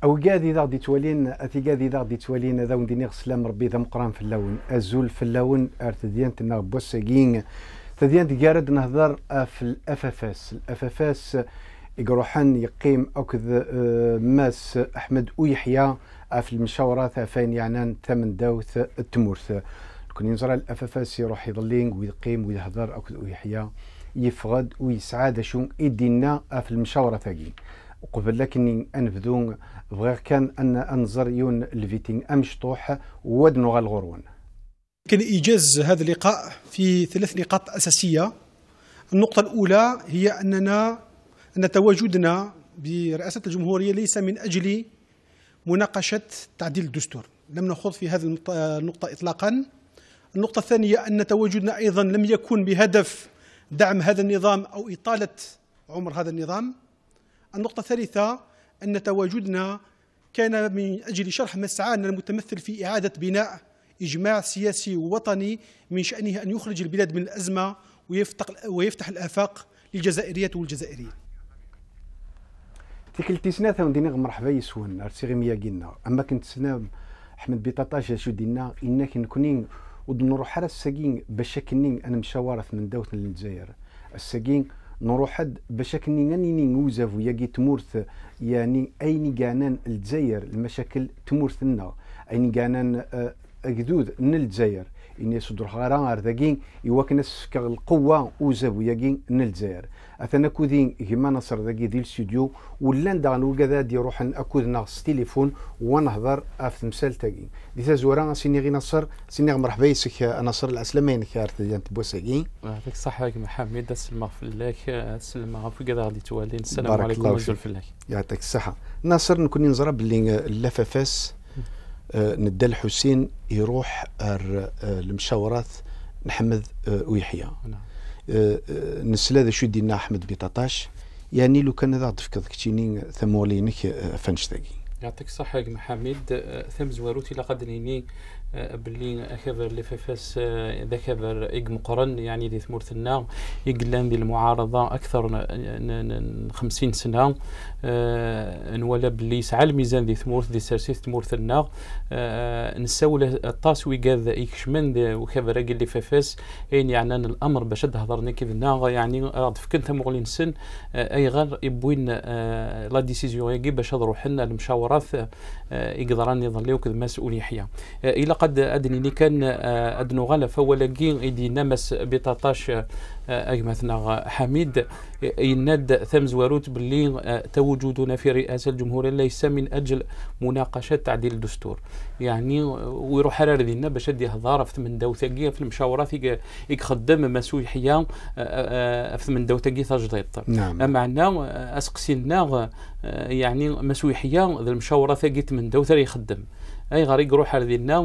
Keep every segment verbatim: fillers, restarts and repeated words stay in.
او قاعد اذا غادي تولين اثي قاعد اذا غادي تولين هذا ونديني غسلام ربي ذا مقران في اللون ازول في اللون ارتديان تنا بوساكين تديان تقارد نهضر في الافافاس الافافاس يقروحن يقيم اكذ ماس احمد ويحيى في المشاورات فين يعنان ثمن داوث التمورث كون ينزرع الافافاس يروح يضلين ويقيم ويهضر اكذ ويحيى يفقد ويسعاد شو يدينا في المشاورة ثاقي وقبل لكني انفذون بغير كان ان انظر يون الفيتين امشطوح ودنو غالغرون. يمكن ايجاز هذا اللقاء في ثلاث نقاط اساسيه. النقطه الاولى هي اننا ان تواجدنا برئاسه الجمهوريه ليس من اجل مناقشه تعديل الدستور، لم نخوض في هذه النقطه اطلاقا. النقطه الثانيه ان تواجدنا ايضا لم يكن بهدف دعم هذا النظام او اطاله عمر هذا النظام. النقطة الثالثة أن تواجدنا كان من أجل شرح مسعانا المتمثل في إعادة بناء إجماع سياسي ووطني من شأنه أن يخرج البلاد من الأزمة ويفتح, ويفتح الآفاق للجزائريات والجزائريين. تيكلتي سنة وندينا مرحبا يسون أرسي غيميا قلنا أما كنت سنة أحمد بيطاطاش شو دينا إنك نكونين ودنروح حرا الساقين باش كنين أنا مشاورث من دوث للجزائر الساقين نروح حد بشكل نيني نوزف ويجي تمورث يعني أين جانان الجزائر المشاكل تمورث لنا أين جانان أجدود من الجزائر إن يصدر خاران أرذاقين يوكنس كالقوة وزف ويجي من الجزائر أثنا كودين هما نصر ذاقي ذي الاستوديو ولان دغن وكذا دي روح أكود ناقص تليفون ونهضر في مثال تاقي دي تزوران سيني غي نصر سيني مرحبا يسك نصر العسلمين كارت انت بوساقين يعطيك الصحة يا محمد السلمى في الله السلمى في كذا غادي توالين السلام عليكم ونزول في الله يعطيك الصحة ناصر نكون نزرب باللي اللفافاس ندى الحسين يروح المشاورات محمد ويحيى نسلا ذا شو دينا احمد بيطاطاش يعني لو كان هذا تفكر كتينين ثمولينك فنشتاقي يعطيك الصحة يا محمد ثم زواروتي لقد نيني باللي اخبر لفافاس ذكر ايق مقرن يعني دي ثمورثنا يقلان دي المعارضه اكثر من خمسين سنه نولا باللي يسعى الميزان دي ثمورث دي سرسيث ثمورثنا نساول الطاس ويقاذ ايكشمن وخبر ايق لفافاس يعني يعني الامر باش تهضرني كذا يعني راد فكنت مغلين سن اي غير يبوين لا ديسيزيون يجي باش نروح لنا المشاورات يقدران يظليو كذا مسؤول يحيى الى قد ادني كان ادنو غلا فولاكين ايدي نمس بطاطاش اي مثلا حميد يناد ثم زواروت باللي تواجدنا في رئاسه الجمهوريه ليس من اجل مناقشه تعديل الدستور يعني ويروح حرار دينا باش دي هضاره في من دوثاقيه في المشاورات يخدم مسؤول حيا في من دوثاقيه تجديد نعم. معنا اسقسينا يعني مسؤول حيا المشاورات ثاقيت من دوثر يخدم اي غريق روح هذينا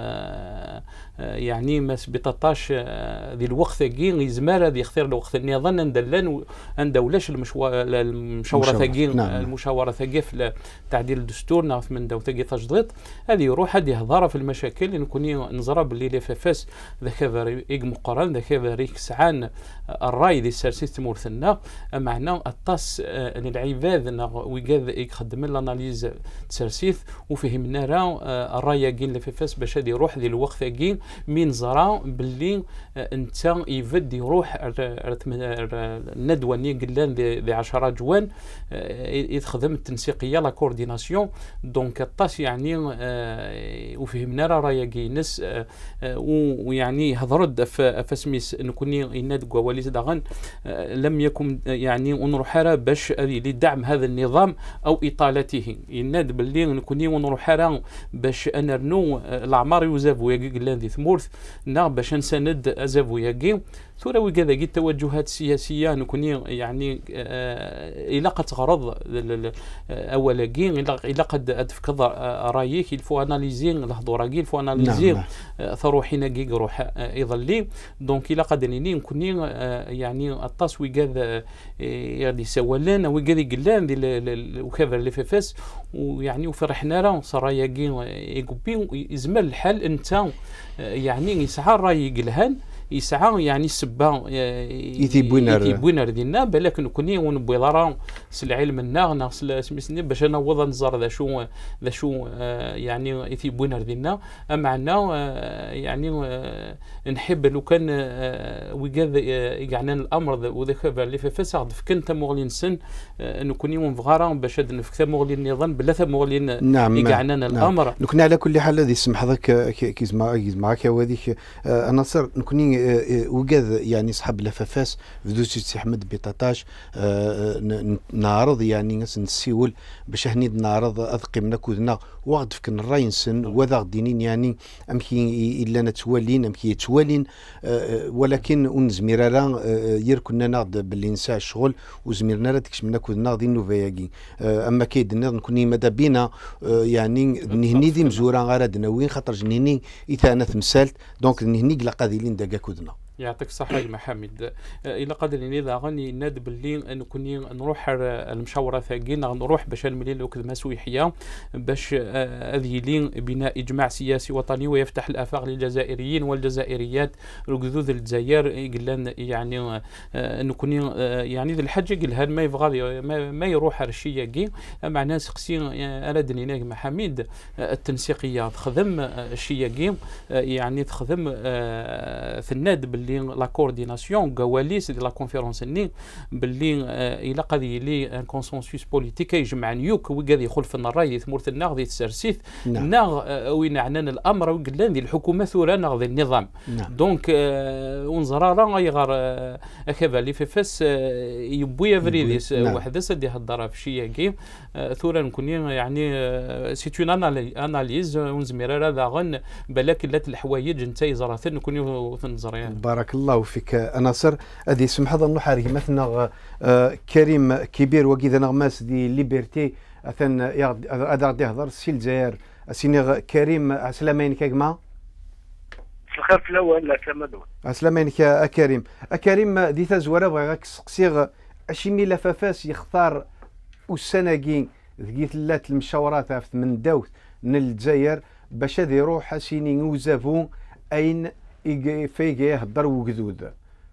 يعني ماس بطاطاش ذي الوقت ثقيل يزمر هذا يختار الوقت اني اظن ندلن ندولاش المشاوره ثقيل نعم. المشاوره ثقيل في تعديل الدستور نعرف من دو ثقيل تجديد هذه يروح هذه هضاره في المشاكل اللي نكون نزرب اللي لفافاس ذاك ريق مقارن ذاك ريق سعان الراي ذي السرسيس تمورثنا معنا الطاس العباد ويقاذ يخدم الاناليز تسرسيث وفهمنا راه الراي يقين لفافاس باش هذه يروح ذي الوقت ثقيل من زرا باللي انت يفد يروح الندوه ني قلان ذي عشرة جوان يخدم التنسيقيه لا كورديناسيون دونك الطاس يعني وفهمنا راه يقينس ويعني هضرد فاسميس نكون يناد قوالي داغن لم يكن يعني ونروح باش لدعم هذا النظام او اطالته يناد باللي نكون ونروح باش انرنو الاعمار يوزافو يقلان ذي ثمورث نا باش نساند ازافو ياكي ثورة وكذا التوجهات السياسيه نكون يعني الى قد غرض اولا كي الى قد تفكر رايك الفو اناليزي الحضور كي الفو اناليزي ثروحنا كي روح يظلي دونك الى قد ني نكون يعني الطاس وكذا غادي سوالنا وكذا قلان وكذا اللي فاس ويعني وفرحنا راه صرايا كي يقبي يزمل الحال انت يعني يسعى الراي قلهان يسعى يعني السبه يتيبوينر ديالنا بالك نكوني ونبوي ضرا العلم النا سميتني باش نوض نزر ذا شو ذا شو يعني يتيبوينر ديالنا معنا يعني نحب لو كان وكذا يقعنا الامر وذاك اللي في فساد فكنت مغلين سن نكوني ونفغارا باش نفك مغلين النظام بلا مغلين نعم يقعنا نعم. الامر نكون على كل حال هذه سمح ذاك كيز معك هذيك انا صار نكوني وكذا يعني صحاب لفافاس بدو سي احمد بيطاطاش نعرض يعني نسيول باش هني نعرض اذقي من كودنا واخد فكن الراي نسن وذا غدينين يعني امكي الا نتوالين امكي يتوالين ولكن ونزميرا يركنا ناض باللي نساء الشغل وزميرنا لا تكش منا كودنا غادي نوفياكي اما كيدنا نكوني ماذا بينا يعني نهني دي مزورا غاردنا وين خاطر جنيني اذا تمثالت دونك نهني قلا قاديلين داكا كودنا. يعطيك الصحة يا محمد. إلا قادر إذا غني ناد باللي نكوني نروح المشاورة ثاقين نروح باش نملي لوك المسويحية باش هذه لين بناء إجماع سياسي وطني ويفتح الآفاق للجزائريين والجزائريات ركذوذ الجزائر يقلن يعني نكوني يعني ذي الحاجة قلها ما يبغى ما يروح هالشيء كي مع ناس قسي أردني ناك محمد التنسيقية تخدم الشيء كي يعني تخدم في الناد باللي لا كورديناسيون كواليس ديال لا كونفيرونس ني باللي الى قضيه لي ان كونسنسوس بوليتيك يجمع نيوك وقادي يدخل في الراي ثمورت الناغ ديال التسرسيث ناغ وين عنان الامر وقلان ديال الحكومه ثورا ناغ ديال النظام دونك ونزرارا غيغار هكذا اللي في فاس يبويا فريديس واحد سدي هضره في شي كي ثورا نكون يعني سي اون اناليز ونزمير هذا غن بالك لات الحوايج انت زرات نكون تنزر يعني بارك الله فيك ناصر. هذه سمح ظن حاري مثلا كريم كبير وكذا نغماس دي ليبرتي اثن هذا غادي يهضر سي الجزائر سيني كريم عسلامين كاكما الخير في الاول لا كما دون عسلامين كا كريم كريم دي تزوره بغاك سقسيغ عشرين لفافاس يختار والسناكين ذقيت لات المشاورات من داوت من الجزائر باش هذا يروح سيني وزافون اين فيجي يهضر وجدود.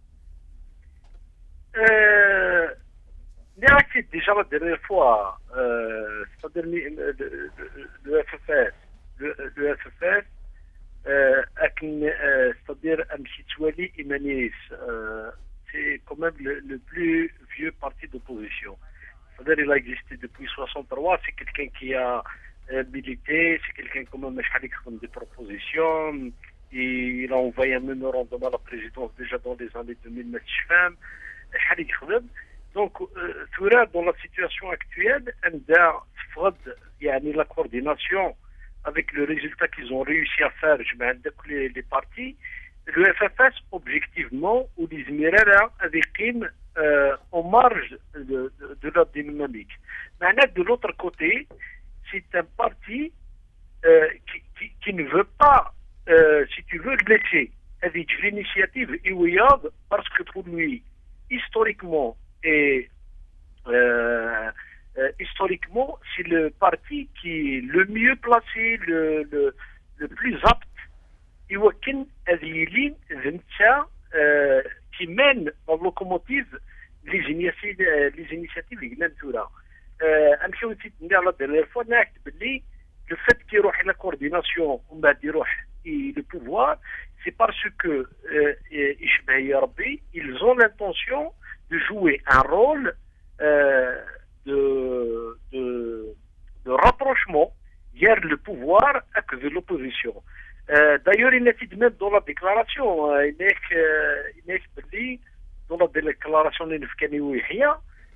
اللي عرفتي ديجا لا ديرنيير فوا c'est-à-dire le F F S le F F S أكن c'est-à-dire أمشي توالي إيمانيس c'est quand même le, le plus vieux parti d'opposition. C'est-à-dire il a existé depuis soixante-trois, c'est quelqu'un qui a milité, c'est quelqu'un quand même qui a des propositions. Il a envoyé un mémorandum à la présidence déjà dans les années deux mille neuf. Donc, euh, dans la situation actuelle, il y a la coordination avec le résultat qu'ils ont réussi à faire les, les partis. Le F F S, objectivement, ou les Émirats avec euh, en marge de, de, de la dynamique. Mais de l'autre côté, c'est un parti euh, qui, qui, qui ne veut pas Euh, si tu veux laisser avec l'initiative Iouiad, parce que pour lui, historiquement et euh, euh, historiquement, c'est le parti qui est le mieux placé, le, le, le plus apte, Iouakin Adilin Zintia, qui mène en locomotive les initiatives, les initiatives Ignantura. Euh, la dernière fois, le fait qu'il y ait la coordination, on va dire, et le pouvoir, c'est parce que euh, ils ont l'intention de jouer un rôle euh, de, de, de rapprochement vers le pouvoir avec l'opposition. Euh, D'ailleurs, il est même dans la déclaration, il est dans la déclaration de l'Ifkaniouyia,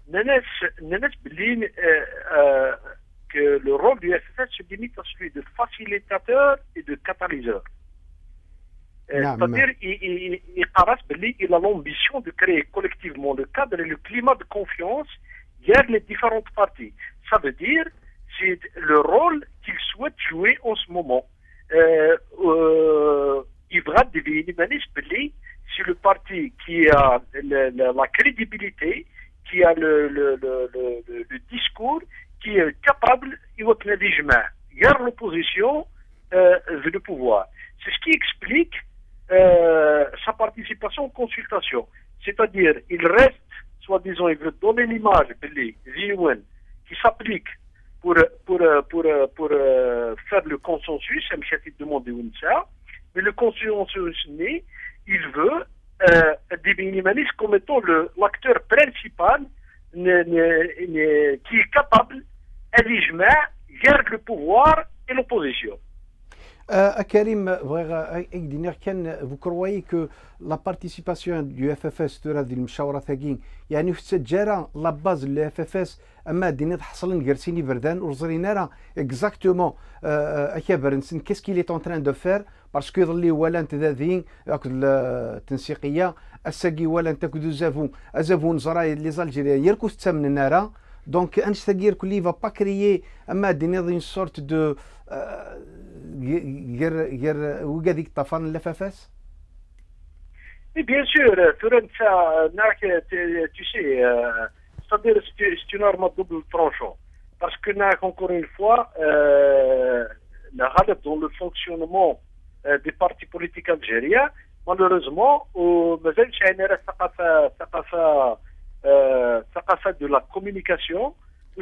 que le rôle du F F S se limite à celui de facilitateur et de catalyseur. C'est-à-dire qu'il a l'ambition de créer collectivement le cadre et le climat de confiance vers les différentes parties. Ça veut dire c'est le rôle qu'il souhaite jouer en ce moment. Euh, euh, Ivrad Devinis, c'est le parti qui a le, le, la crédibilité, qui a le, le, le, le, le discours, qui est capable de faire l'opposition euh, vers le pouvoir. C'est ce qui explique euh, euh, sa participation aux consultations. C'est-à-dire, il reste, soi-disant, il veut donner l'image qui s'applique pour, pour, pour, pour, pour euh, faire le consensus, mais le consensus, il veut euh, définir comme étant l'acteur principal qui est capable garde le pouvoir et l'opposition. Euh, Karim, vous croyez que la participation du F F S ترى هذه المشاورة ثاقين يعني في التجارة لا باز ل F F S أما دينا تحصلن جرسيني بردان ورزرينا exactement أكبر نسن qu'est-ce qu'il est en train de faire parce que اللي ولا انت ذاذين التنسيقية الساقي ولا انت كدو زافون أزافون زراي لي زالجيريان يركو ستمن النارا donc un c'est-à-dire que lui va pas créer أما دينا une sorte de Et bien sûr, tu sais, c'est-à-dire c'est une arme à double tranchant. Parce que, encore une fois, euh, dans le fonctionnement euh, des partis politiques algériens, malheureusement, au de la communication, ou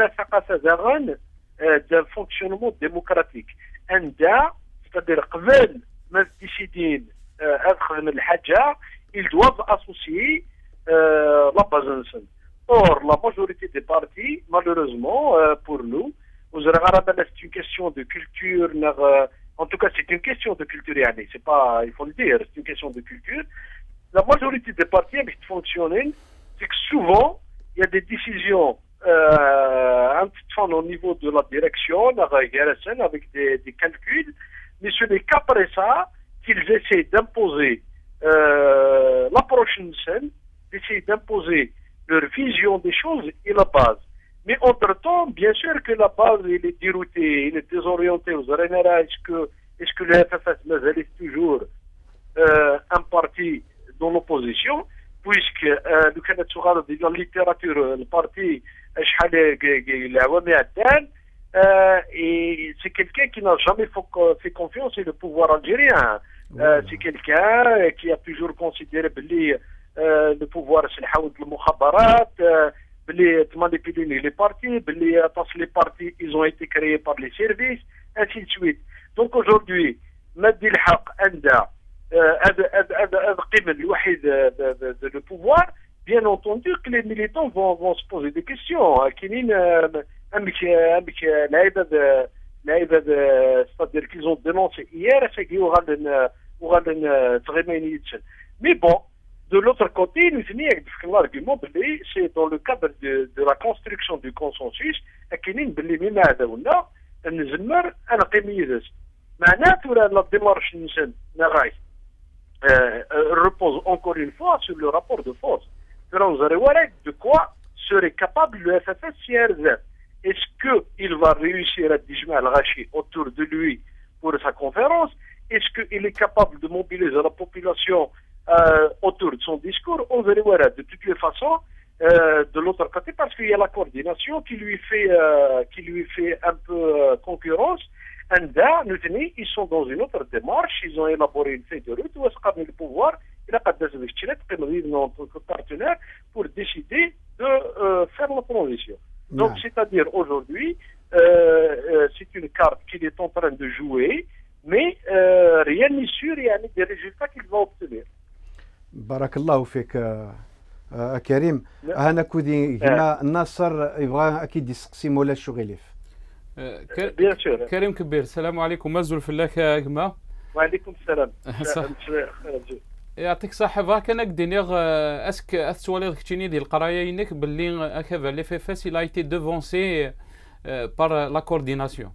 d'un fonctionnement démocratique. C'est-à-dire قبل ما décident ادخل من الحاجه ils doivent associer euh, la base. Or la majorité des partis malheureusement euh, pour nous c'est une question de culture euh, en tout cas c'est une question de culture يعني c'est pas il faut le dire c'est une question de culture. La majorité des partis qui fonctionnent c'est que souvent il y a des décisions Euh, un petit peu au niveau de la direction, avec des, des calculs, mais ce n'est qu'après ça qu'ils essaient d'imposer euh, la prochaine scène, d'essayer d'imposer leur vision des choses et la base. Mais entre-temps, bien sûr que la base, il est dérouté, il est désorienté. Est-ce que, est-ce que le F F S est toujours euh, un parti dans l'opposition, puisque euh, dans la littérature, le parti et c'est quelqu'un qui n'a jamais fait confiance au pouvoir algérien. Euh, c'est quelqu'un qui a toujours considéré que euh, le pouvoir c'est le mukhabarat, de manipuler les partis, parce que les partis ils ont été créés par les services, ainsi de suite. Donc aujourd'hui, Madi al-Haq anda le pouvoir. Bien entendu que les militants vont, vont se poser des questions. C'est-à-dire qu'ils ont dénoncé hier, c'est qu'il y aura une... Mais bon, de l'autre côté, nous finissons l'argument, c'est dans le cadre de, de la construction du consensus, qu'il y a la démarche repose encore une fois sur le rapport de force. De quoi serait capable le F F S C R Z? Est-ce qu'il va réussir à Dijma al-Rachi autour de lui pour sa conférence? Est-ce qu'il est capable de mobiliser la population euh, autour de son discours? On verra de toutes les façons euh, de l'autre côté parce qu'il y a la coordination qui lui fait, euh, qui lui fait un peu euh, concurrence. Ils sont dans une autre démarche, ils ont élaboré une feuille de route où est-ce qu'on a le pouvoir. Il a pas de notre partenaire pour décider de euh, faire la transition. Donc, yeah. C'est-à-dire aujourd'hui, euh, euh, c'est une carte qu'il est en train de jouer, mais euh, rien n'est sûr, il y a des résultats qu'il va obtenir. Barakallahu fik كريم. أنا كودي هنا الناصر يبغى أكيد يسقسي مولا الشغيليف. بيان سور. كريم كبير السلام عليكم مازول في الله كما. وعليكم السلام. يعطيك الصحة. كان قدنيغ اسك السؤال كتيني ديال القرايه ينك باللي هكذا لي في فاس il a été devancé par la coordination.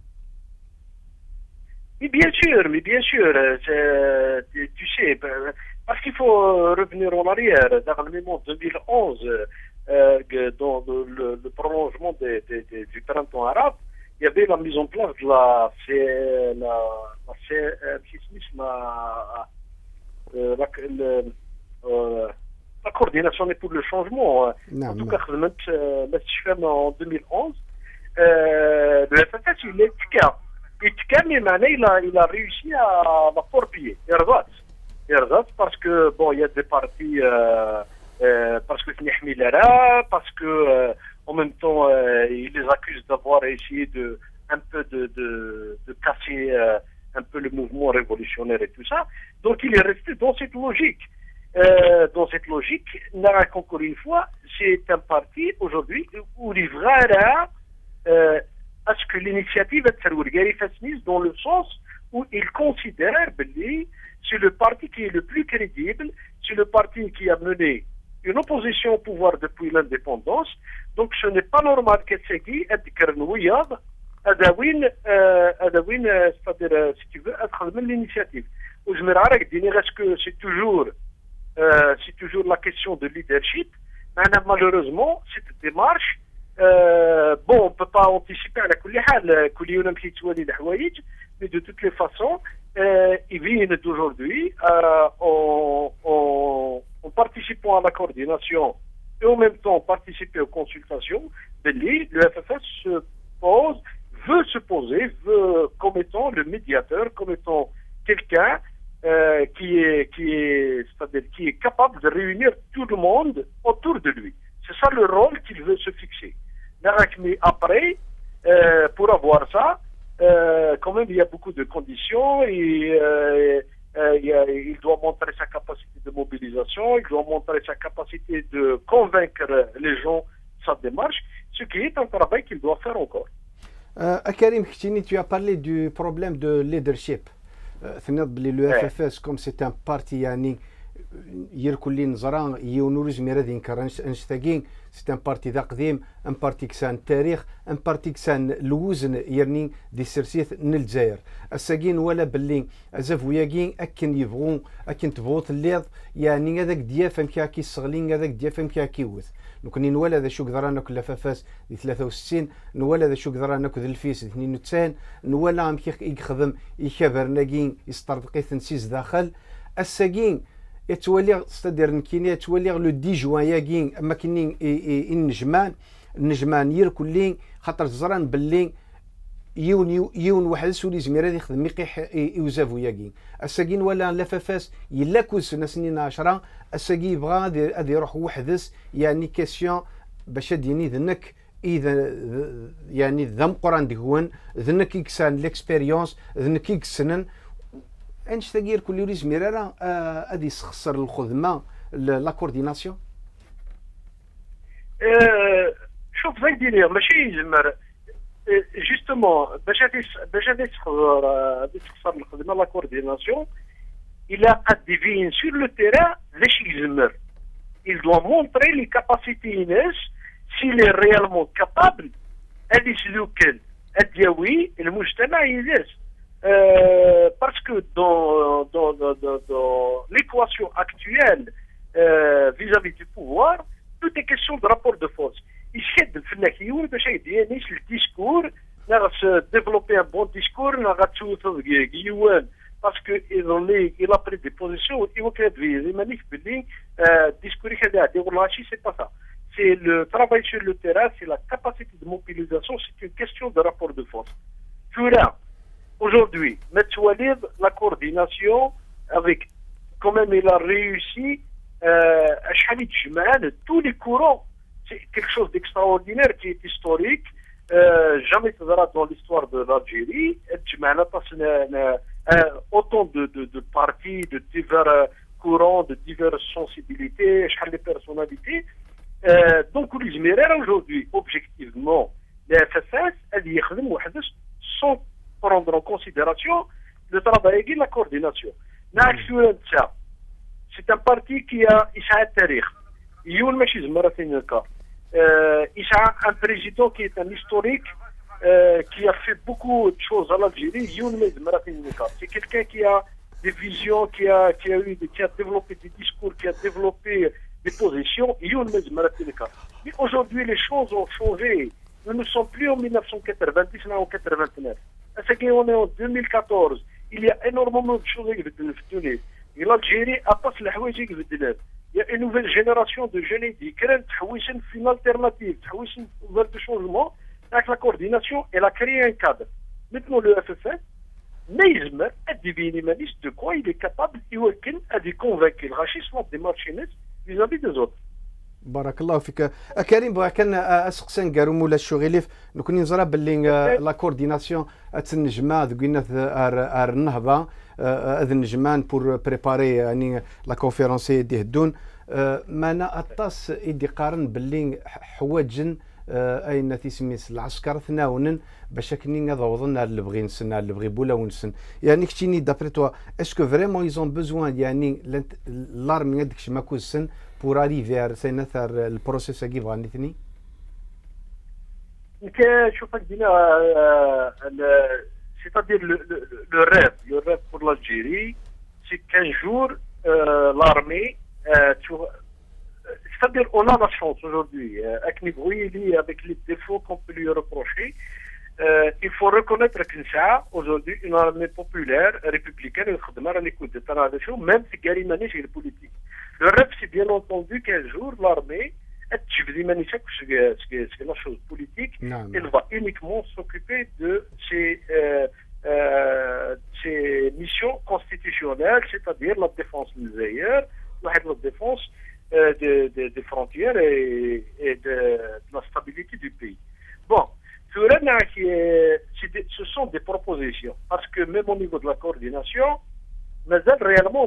Oui, bien sûr, mais bien sûr, tu, tu sais, parce qu'il faut revenir en arrière. Dans le moment deux mille onze, euh, dans le, le prolongement de, de, de, du printemps arabe, il y avait la mise en place de la, la, la, la Euh, la, le, euh, la coordination pour le changement. Non, en tout non. cas, en deux mille onze, euh, le F F S, il est Tika. Et Tika, il a, il a réussi à la torpiller. parce que bon, il y a des partis euh, euh, parce que c'est Lara, parce que euh, en même temps euh, ils les accusent d'avoir essayé de un peu de de, de casser euh, un peu le mouvement révolutionnaire et tout ça. Donc il est resté dans cette logique. Euh, dans cette logique, Narak, encore une fois, c'est un parti aujourd'hui où il verra euh, à ce que l'initiative est dans le sens où il considère que c'est le parti qui est le plus crédible, c'est le parti qui a mené une opposition au pouvoir depuis l'indépendance. Donc ce n'est pas normal que Segui ait Kernouyab, Adawin, Adawin, c'est-à-dire, si tu veux, être de l'initiative. Ou je me rappelle que c'est toujours Euh, c'est toujours la question de leadership. Malheureusement, cette démarche, euh, bon, on ne peut pas anticiper à la coulière, mais de toutes les façons, euh, ils viennent d'aujourd'hui euh, en, en, en participant à la coordination et en même temps participer aux consultations. Le F F S se pose, veut se poser, veut comme étant le médiateur, comme étant quelqu'un Euh, qui est qui est c'est-à-dire qui est capable de réunir tout le monde autour de lui. C'est ça le rôle qu'il veut se fixer. Mais après, euh, pour avoir ça, euh, quand même il y a beaucoup de conditions. Et, euh, euh, il, a, il doit montrer sa capacité de mobilisation, il doit montrer sa capacité de convaincre les gens de sa démarche, ce qui est un travail qu'il doit faire encore. Euh, Karim Khtini, tu as parlé du problème de leadership. Le F F S, comme c'est un parti يعني يركل لي نظران يونورز ميرادين كرانش انشتاقين c'est un parti ذا قديم un parti كسان تاريخ un parti كسان الوزن يرني دي سرسيث نلجزائر الساقين ولا باللي ازاف وياقين اكن يبغون اكن تبغوت الليض يعني هذاك ديافم كاكي الصغلين هذاك ديافم كاكي وث نكوني نولا ذا شو قدرانا كل فافاس دي ثلاثة وستين نولا ذا شو قدرانا كذ الفيس اثنين وتسعين نولا عم كيخ يخدم يكبر ناقين يسترقي تنسيز داخل الساقين يتولي ستادير نكيني يتولي لو دي جوان ياقين اما كينين النجمان النجمان يركلين خاطر زران باللي يون يون واحد سولي زمير هذا يخدم يقيح يوزافو ياقين الساقين ولا لافافاس يلا كوس سنين عشرة الساقي يبغى هذا يروح وحدس يعني كاسيون باش يعني ذنك اذا يعني ذم قران دهون ذنك يكسان ليكسبيريونس ذنك يكسنن انش تغير كل يوري زمير راه غادي يسخسر الخدمه لا كورديناسيون. شوف زي دير ماشي زمر جوستومون باش باش غادي تخسر الخدمه لا كورديناسيون الى قد ديفين سور لو تيران باش يزمر il doit montrer les capacités ناس s'il est réellement capable غادي يسلوكن ادياوي المجتمع يدرس Euh, parce que dans, dans, dans, dans, dans l'équation actuelle euh, vis-à-vis du pouvoir, tout est question de rapport de force. Il s'aide de faire le discours, de développer un bon discours, parce qu'il a pris des positions, il va créer des manifestations, discours, c'est pas ça. C'est le travail sur le terrain, c'est la capacité de mobilisation, c'est une question de rapport de force. Fura. Aujourd'hui, M. Walid, la coordination, avec, quand même, il a réussi à changer tous les courants. C'est quelque chose d'extraordinaire qui est historique, euh, jamais dans l'histoire de l'Algérie. Autant de, de, de partis, de divers courants, de diverses sensibilités, de personnalités. Euh, donc, aujourd'hui, objectivement, les F F S, elles sont prendre en considération le travail et la coordination. C'est un parti qui a un tarikh. Il y a un président qui est un historique euh, qui a fait beaucoup de choses à l'Algérie. C'est quelqu'un qui a des visions, qui a, qui a, eu, qui a développé des discours, qui a développé des positions. Mais aujourd'hui, les choses ont changé. Nous ne sommes plus en mille neuf cent quatre-vingt-dix, mais en quatre-vingt-neuf. On est en deux mille quatorze. Il y a énormément de choses qui vont venir. Et l'Algérie a passé la houégie qui vient. Il y a une nouvelle génération de jeunes qui craignent une alternative, une de changement. Avec la coordination, elle a créé un cadre. Maintenant, le F F S, ما يزمر اديفيني مانيش دو كوا il est capable يمكن ادي كونفاكي الغاشي سوا دي مارشينيس فيزافي دي زوت. بارك الله فيك كريم. بغا كان اسقسان كارو مولا الشغيليف نكون نزرا باللي لا كورديناسيون اتنجما ذوينا ار النهضه هذا النجمان بور بريباري يعني لا كونفيرونسي دي هدون مانا اطاس يدي قارن باللي حواجن اين تيسميس العسكر ثناونن باش كني نضوضنا اللي بغي نسن اللي بغي بولا ونسن يعني كتيني دابري توا اسكو فريمون ايزون بوزوان يعني لارمي هذاك ما كوسن بور اريفير سينثر البروسيس كيف غنيتني شوف دينا c'est-à-dire le, le, le rêve, le rêve pour l'Algérie, c'est qu'un jour euh, l'armée, euh, c'est-à-dire on a la chance aujourd'hui, euh, avec les défauts qu'on peut lui reprocher, euh, il faut reconnaître qu'une ça aujourd'hui une armée populaire républicaine, à l'écoute de même si Gary Maniche est politique. Le rêve, c'est bien entendu qu'un jour l'armée, c'est la chose politique, non, elle non. va uniquement s'occuper de ses, euh, euh, ses missions constitutionnelles, c'est-à-dire la défense militaire, la défense euh, de, de, des frontières et, et de, de la stabilité du pays. Bon, ce sont des propositions, parce que même au niveau de la coordination, mais réellement,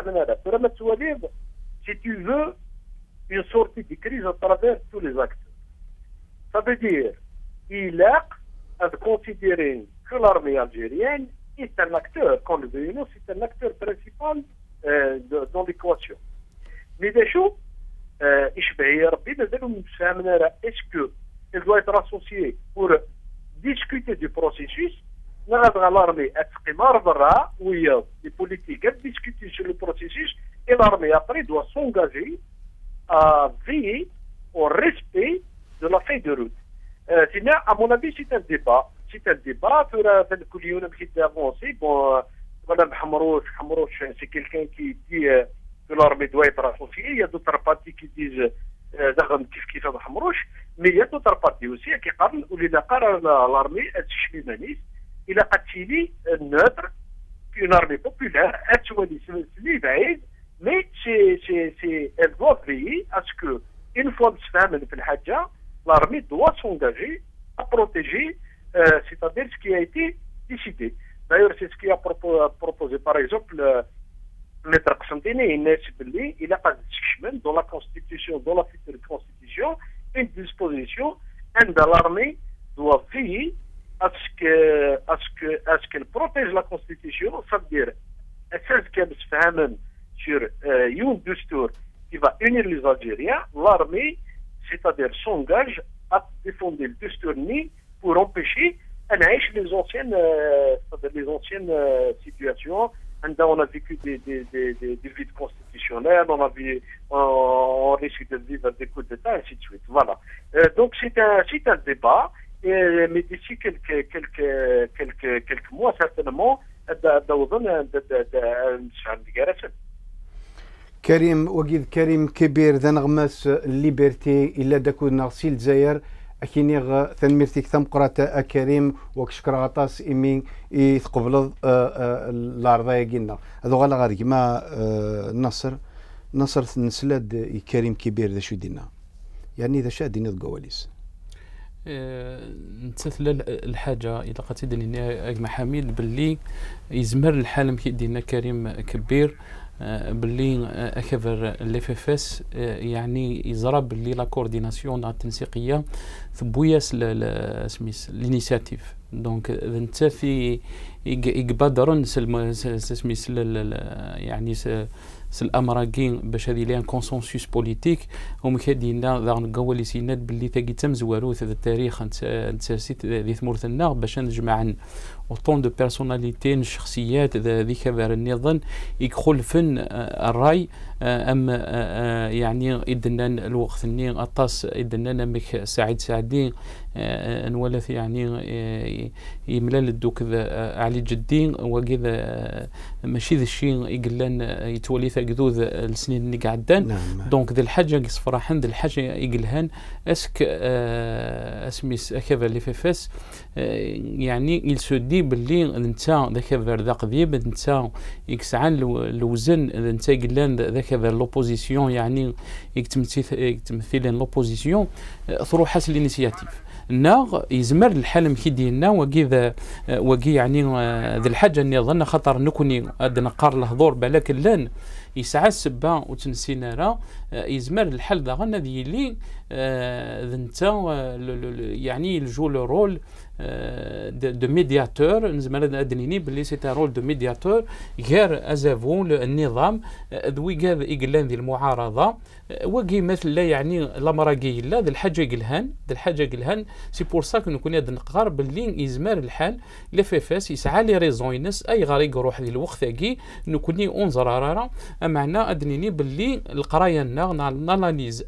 si tu veux une sortie de crise à travers tous les acteurs. Ça veut dire il est à considérer que l'armée algérienne est un acteur, quand le veut ou non, c'est un acteur principal euh, de, dans l'équation. Mais des choses, est-ce qu'elle doit être associée pour discuter du processus? L'armée oui, les politiques discuter sur le processus et l'armée après doit s'engager à veiller au respect de la feuille de route. Euh, sinon, à mon avis, c'est un débat. C'est un débat. Bon, Madame Hamrouch, Hamrouch, c'est quelqu'un qui dit euh, que l'armée doit être associée. Il y a d'autres partis qui disent euh, mais il y a d'autres partis aussi qui parlent où l'armée est chimimaniste. Il a attiré neutre, une armée populaire, mais c'est, c'est, c'est, elle doit veiller à ce que, une fois que l'armée doit s'engager à protéger, euh, c'est-à-dire ce qui a été décidé. D'ailleurs, c'est ce qui a proposé, proposé par exemple, le maître Qsantini, il a pas de dans la Constitution, dans la future Constitution, une disposition, et l'armée doit veiller à ce que, à ce que, à ce qu'elle protège la Constitution, c'est-à-dire, celle qu'elle se fait sur euh, une Dustour qui va unir les Algériens, l'armée, c'est-à-dire s'engage à défendre le Dustour pour empêcher les anciennes, euh, les anciennes euh, situations. On a vécu des, des, des, des, des vides constitutionnels, on a vu, on, on risque de vivre des coups d'État, et ainsi de suite. Voilà. Euh, donc c'est un, c'est un débat, et, mais d'ici quelques, quelques, quelques, quelques mois, certainement, كريم وقيد كريم كبير ذا نغمس الليبرتي إلا داكو نغسي الجزائر أكينيغ ثنميرتيك ثم قرات كريم وكشكر غطاس إمين يتقبل الأرضية قلنا هذا غالا غاري ما نصر نصر نسلاد كريم كبير ذا شو دينا يعني إذا شا دينا القواليس نتثل الحاجة إذا قتدني أجمع حميد باللي يزمر الحالم كيدينا كريم كبير باللي اكبر ليفيفاس يعني يزرب باللي لا كورديناسيون التنسيقيه ثبوياس سميس لينيسياتيف دونك انت في يقبدرن سميس يعني الامراكين باش هذه ليان كونسنسوس بوليتيك هم كيدينا ذا نقول لي سينات باللي تاقي تمزوارو في التاريخ انت انت سيت ذي ثمورثنا باش نجمع وطون دو بيرسوناليتي الشخصيات ذيك بار النظام يدخل فن الراي ام يعني إدنا الوقت ني أطاس إدنا مك سعيد سعدين نولث يعني يملال الدوك علي جدين وكذا ماشي ذا الشيء يقلن يتولي ثقذوذ السنين اللي قعدان. نعم. دونك ذي الحاجة صفراحا ذي الحاجة يقلهن اسك اسميس كذا اللي في فاس يعني يلسودي باللي انت ذاك ذا قضيب انت يكسعان الوزن انت يقلن ذاك ذا لوبوزيسيون يعني يكتمثيلين لوبوزيسيون ثرو حاس الانيسياتيف ناغ يزمر الحال مكي ديالنا وكي ذا وكي يعني ذي الحاجه اني ظن خطر نكوني ادنا قار الهضور بالك لان يسعى السبا وتنسينا راه يزمر الحال ذا غنا ذي اللي ذنتا يعني الجو لو رول دو ميدياتور نزمر ادنيني باللي سي ان رول دو ميدياتور غير ازافو النظام ذوي كاع يقلان ذي المعارضه وكي مثل لا يعني لامراكي لا ذي الحاجه يقلهان ذي الحاجه يقلهان سي بور سا كو نكون هاد نقار باللي يزمر الحال لا فاس يسعى لي ريزون ينس اي غاري يروح ذي الوقت كي نكوني اونزر راه معنا ادنيني باللي القرايه نا ناليز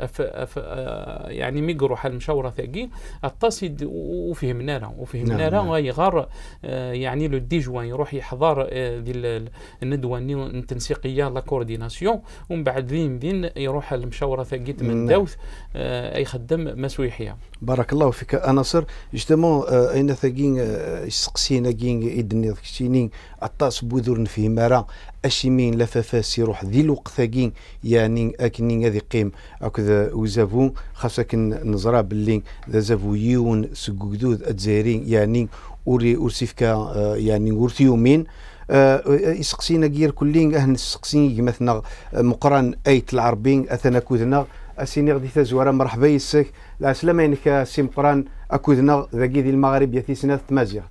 يعني مي يروح المشاوره ثاقي التصيد وفهمنا راه وفهمنا راه غيغار يعني لو دي جوان يروح يحضر ذي الندوه التنسيقيه لا كورديناسيون ومن بعد ذين ذين يروح المشاوره ثاقيت من دوث اي خدم مسويحيه. بارك الله فيك اناصر جوستومون اين ثاقين يسقسينا كين يدني كشينين الطاس بوذور نفهم راه اشيمين لفافاس يروح ذي الوقت ثاقين يعني اكنين هذه قيم هكذا وزافو خاصة نزرا باللي ذا زافو يون سكوكدود اتزايرين يعني اوري اورسيفكا يعني ورث يومين يسقسينا غير كلين اهل السقسين مثلا مقران ايت العربين اثنا كودنا اسيني غدي تزوره مرحبا يسك لا سلامه انك سي مقران اكودنا ذاكي ذي المغرب يثي سنه تمازيغ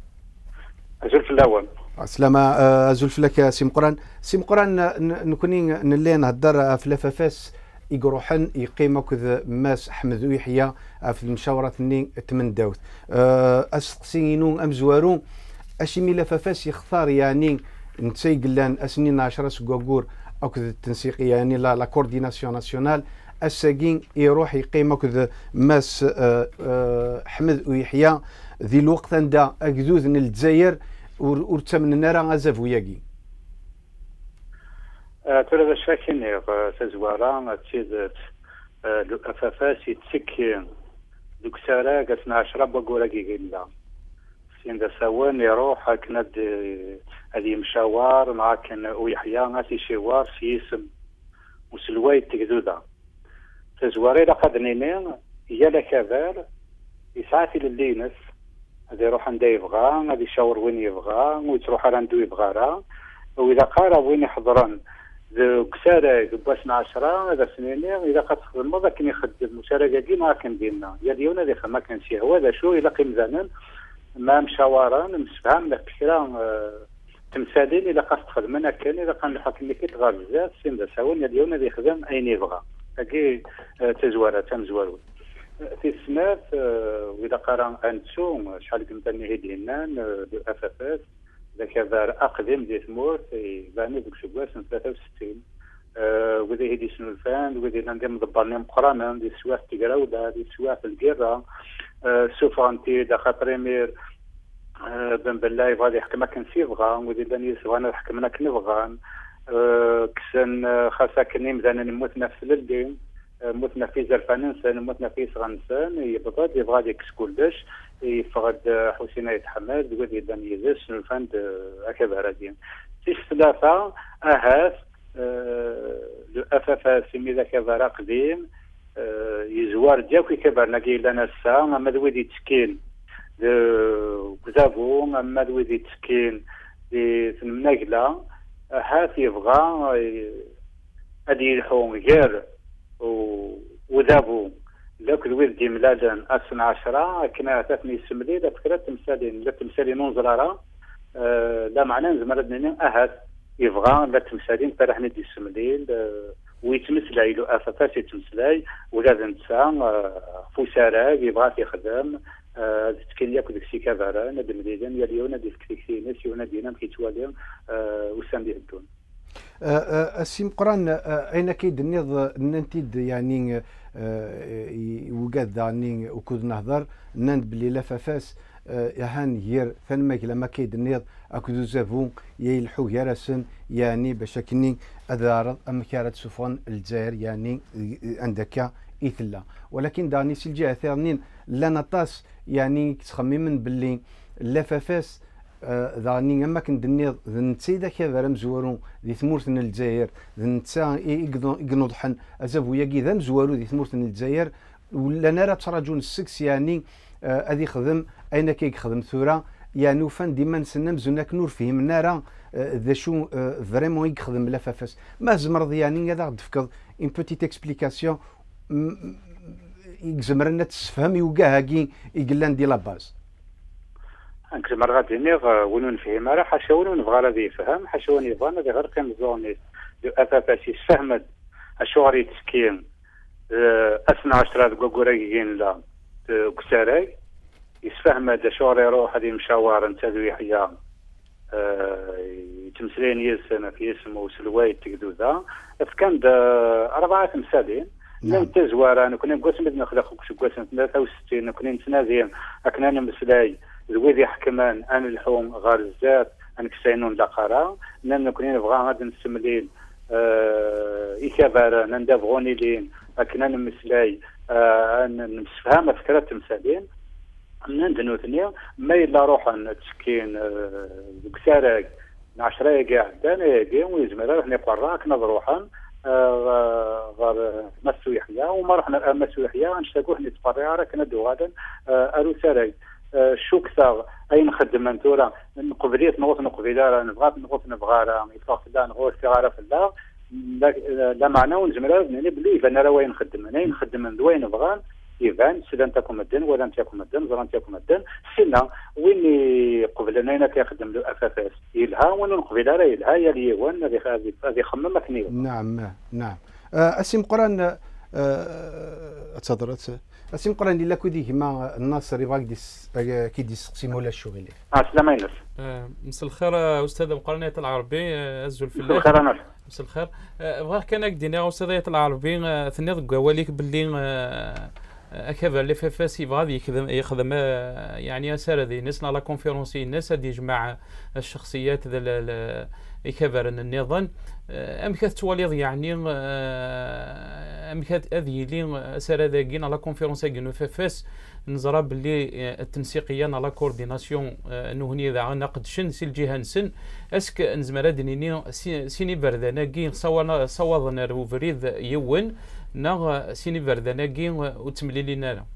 اجل في الاول سلامة أزول فلك سي مقران سي مقران نكوني نلي نهضر في لفافاس يقروحن يقيم كذا ماس أحمد ويحيى في المشاورة ني تمن داوت أسقسينو أم زوارو أشي مي لفافاس يختار يعني نتسي قلان أسنين عشرة سكوكور أو كذا التنسيق يعني لا لا كورديناسيون ناسيونال الساقين يروح يقيم كذا ماس أحمد ويحيى ذي الوقت دا أجدوذ من الجزائر ورتمنى راه غازافو ياكي ترى الشاكين تزوارا تسيد الافافاس يتسكي دوك سارا قسنا عشرة بقولا كيلا سين دا سوان يروح كند هذه مشاوار مع كان ويحيى غاسي شوار سيسم وسلواي تكذودا تزواري لقد نينين يا كذا يسعى لللينس هذا يروح عنده يبغى غادي يشاور وين يبغى وتروح عنده يبغى راه واذا قارب وين يحضرن كسارة باش عشرة هذا سنين اذا قد خدم ماذا كان يخدم مشاركه كيما كان ديالنا يا ديالنا اللي ما كان شي هو هذا شو الا قيم زمان ما مشاورا مسفهم لك كلام تمثالين اذا قد تخدم انا كان اذا كان الحكم اللي كيتغار بزاف سين ذا ساون يا ديالنا اللي يخدم اين يبغى هكي تزواره تمزوارو في السنات واذا قرا انتو شحال كنت نهي ديالنا الافافات ذاك هذا اقدم ديال ثمور باني دوك شكوا سنه ثلاثة وستين وذا هدي سنو الفان وذا ندير مدبرني مقرانا دي سوا في تقراودا دي سوا في الكيرا سوفرانتي دا خاطريمير بن بالله يبغى يحكم كان سيبغى وذا داني سوانا حكمنا كنبغى كسن خاصة كني مزانا نموت نفس للدين متنا في زرفاننسان متنا في صغنسان يبغى يبغى ديك سكولداش يفقد حسين يتحمل يقول لي داني يزس الفند هكذا رادين تيش ثلاثة أهاس لو أفافا سمي ذاك هذا قديم يزوار دياوكي كبر نقي لنا الساعة أما دويدي تسكين كذابو أما دويدي تسكين في المناقلة أهاس يبغى أدي الحوم غير وذابو ذاك الولد دي ملادا أسن عشرة كنا تثني السملي ذاك فكرة تمثالين لا تمثالين ننظر أه لا معنى زمرد أهد يبغى لا تمثالين فرحنا دي السملي ويتمثل له أفافاس يتمثلاي ولا نسا فوسارا يبغى يخدم أه تكين ياكل ديك سيكافارا نادي مديدان يا اليوم نادي فكريكسي ناس يونا دينا كيتوالي أه وسام دي الدون السي مقران اين كيد النض ننتيد يعني وقاد يعني وكود نهضر نند بلي لافافاس يهان هير ثنمك لما كيد النض اكدو زافون يلحو يرسن يعني باش كني اذارض ام كارت سفن الجزائر يعني عندك ايثلا ولكن داني سلجا ثانين لا نطاس يعني تخممن باللي لافافاس ذاني اما كندني نتسيدا كذا مزورون ذي ثمورتن الجزائر نتا يقنضحن ازافو ياكي ذا مزورو ذي ثمورتن الجزائر ولا نرى تراجون السكس يعني اذي خدم اين كي يخدم ثورة يعني وفان ديما نسنم زوناك نور فيهم نرى ذا شو فريمون يخدم لافافاس ما زمرض يعني هذا تفكر ان بوتيت اكسبليكاسيون يزمرنا تفهم يوقع كي يقلان دي لا باز انك مرة دينيغ ونون فهم راه حاشا ونون نبغى هذا يفهم حاشا ونون يبغى هذا غير كان زونيس دو افافاس يفهمد اشو غادي تسكين اثنا عشر كوكوراكين لا كساراي يسفهمد اشو غادي يروح هذه مشاور نتا ذو يحيى تمثلين يسن في اسمه سلواي تقدو ذا فكان أربعة تمثالين لم تزوار أنا كنا نقسم بدنا نخلق وش قسم ثلاثة وستين كنا نتنازين أكنا نمسلاي ذوي حكمان أنا الحوم غار الزات أنا كسينون لقرا لأن كنا نبغى غادي نسملين إكبار ندافغوني لين أكنا نمسلاي نمسفهم فكرة تمثالين نندنو ثنيا ما إلا روحا تسكين كسارك عشرة كاع دانا كاع ويزمر هنا قراك نضروحا غير مسو يحيى وما رحنا مسو يحيى نشتاقوه نتفرع راه كنا دو غادا ارو ساري شو كثر اي نخدم انتورا قبليت نغوص نقبيلا راه نبغى نغوص نبغى راه يفاق لا نغوص في غاره في الله لا معنى ونزمر بلي بان راه وين نخدم انا نخدم من وين نبغى يبان سيدا نتاكم الدن ولا نتاكم الدن زرا نتاكم الدن سينا وين قبلنا هنا كيخدم له افافاس يلها وين نقبل راه يلها يا ليوان هذه هذه خمم مكنيه. نعم نعم اسيم قران تصدرت اسيم قران اللي كودي ما الناصر يبغى كي ديسقسي مولا الشغل اه سلام ينس مساء الخير استاذ مقرنيه العربي ازول في الله مساء الخير مساء الخير بغا كان كدينا استاذيه العربي ثني قواليك باللي أكبر اللي في فاس يبغى يخدم يخدم يعني أسر ذي نسنا لا كونفيرونسي الناس هذه يجمع الشخصيات ذا يكبر النظام أم كث تواليض يعني أم كث هذه اللي أسر ذا جينا لا كونفيرونسي جنو في فاس نزرب باللي التنسيقية لا كورديناسيون إنه هني ذا نقد شن سي الجهة نسن أسك نزمر دنيني سيني بردنا جين صوّنا صوّضنا روفريد يوين نغ سيني بردناكي وتمليلينا لا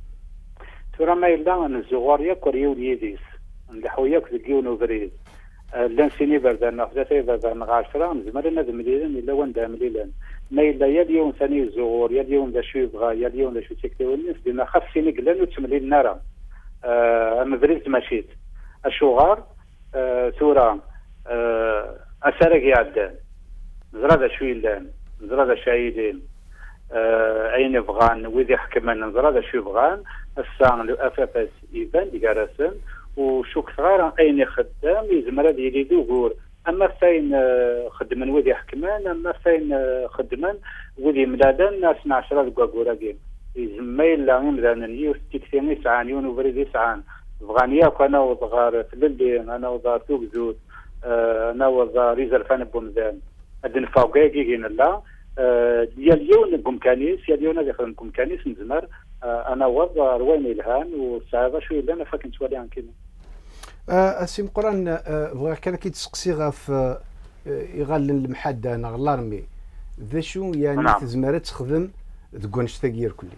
ترى ما يلا نزوار ياك وريو ليديس نلحو ياك ذكيو نوفريد لان سيني بردنا فداتي بردنا غاشرا نزمرنا ذمليلن الا وين دامليلن ما يلا يا اليوم ثاني الزغور يا اليوم ذا شو يبغى يا اليوم ذا شو تكتب الناس بما خاف سيني قلان وتمليلنا راه أه مفريد ماشيت الشغار أه ثورة أه أسرق يعدان زرادة شوي لان زرادة شايدين آه أين بغان ويدي حكمان نظرة هذا شو بغان الساعة لو أفافاس إيبان ديكارسن وشوك صغار أين خدام يزمر هذا يريدو غور أما فين آه خدمان ويدي حكمان أما فين آه خدمان ويدي ملادان ناس نعشرة دقاقورا جيم يزميل لاغين مدانا يو ستيكسين يسعان يون وبريد يسعان بغان ياكو أنا وضغار فللي أنا وضغار توكزود آه أنا وضغار ريزر فان بومزان أدن فاوقاي جيجين الله يا اليوم بمكانيس يا اليوم هذا خدم بمكانيس نزمر انا وضع روين الهان والصعيبه شويه لنا فكنت سوالي عن كذا اسيم قران بغا كان كيتسقسي غاف يغال المحاده انا غلارمي ذا شو يعني نعم. تزمر تخدم تكونش تغيير كلي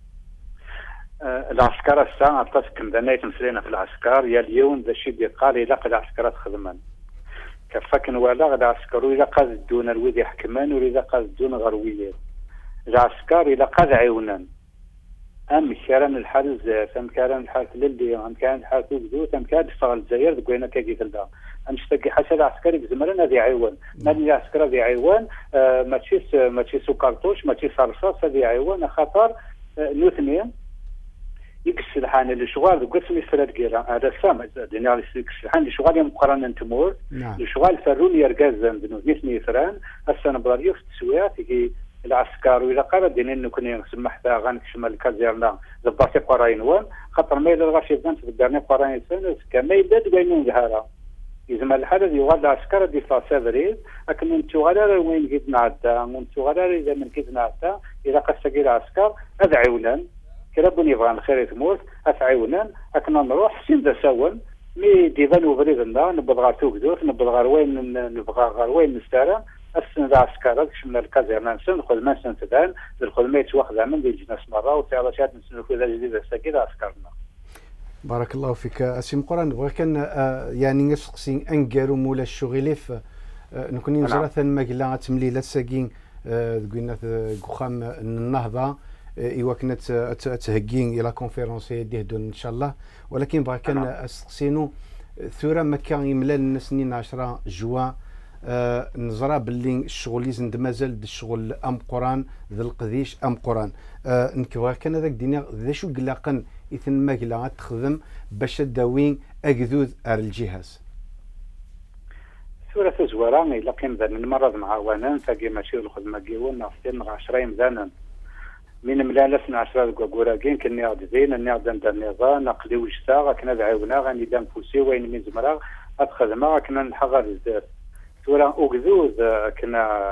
العسكر الساعه تفكم دنايت مسلينا في العسكر يا اليوم ذا الشيء يقال الى قد العسكر تخدمان كفاكن ولا غدا عسكروا إذا قاد دون الويد يحكمان وإذا قاد دون غرويات العسكر إذا قاد عيونا أم كان الحال زاف أم كان الحال للي أم كان الحال توجدوت أم كان تشتغل الجزائر دقينا كي تلدا أم تشتكي حتى العسكري بزمرنا ذي عيوان نادي العسكر ذي عيوان آه ما تشيس ما تشيسو كارتوش ما تشيس رصاص ذي عيوان خطر آه نوثنين يكسلحان اللي شغال قسم يفرد كيرا هذا سامع دينار يكسلحان اللي شغال مقارنة تمور اللي شغال فرون يرجازن بنو نسمي فران السنة بريو في التسويات يجي العسكر وإذا قال ديني نكون يسمح ذا غنكشمل الكازيرنا زباطي قراين وان خاطر ما إذا غاشي بنت بدرني قراين سنة كما يدد بينون جهارا إذا ما الحالة دي وغاد العسكر دي فاسادريز لكن انتو غالار وين جيت نعدا وانتو غالار إذا من جيت نعدا إذا قصة العسكر أدعونا كربني يبغى الخير يتموت أفعونا لكن نروح سين ذا سون مي ديفان وبريدنا نبغى غير توكدوت نبغى غير وين نبغى غير وين نستارا السن ذا عسكر شمل الكازيرنا نسن خذ ما سن تبان الخذ ما يتواخذ من دي الجناس مرة وتعالى شات نسن كذا جديد ساكيد عسكرنا. بارك الله فيك أسيم قران بغا كان يعني نسقسي أنقروا مولا الشغليف نكوني نجرة مقلا تمليلة ساكين قلنا قخام النهضة إيوا كانت تهجين إلى كونفيرونسي ديهدون إن شاء الله ولكن بغا كان أسقسينو ثورة مكا يملال سنين عشرة جوا آه نزرى باللي الشغل يزند مازال الشغل ام قران ذا القديش ام قران آه نكبغي كان هذاك دينا ذا شو قلاقن اثن ما قلا تخدم باش داوين اكذوذ ار الجهاز سورة زوارا الا كان ذا من مرض معاونا تاقي ماشي الخدمه كيونا في عشرة مزانا من ملالسنا عشرة كوكوراكين كني عدزين اني عدن النظام نقلي وجتا كنا دعونا غني دام فوسي وين من زمرا الخدمه كنا نحغر بزاف سورة أوكذوز كنا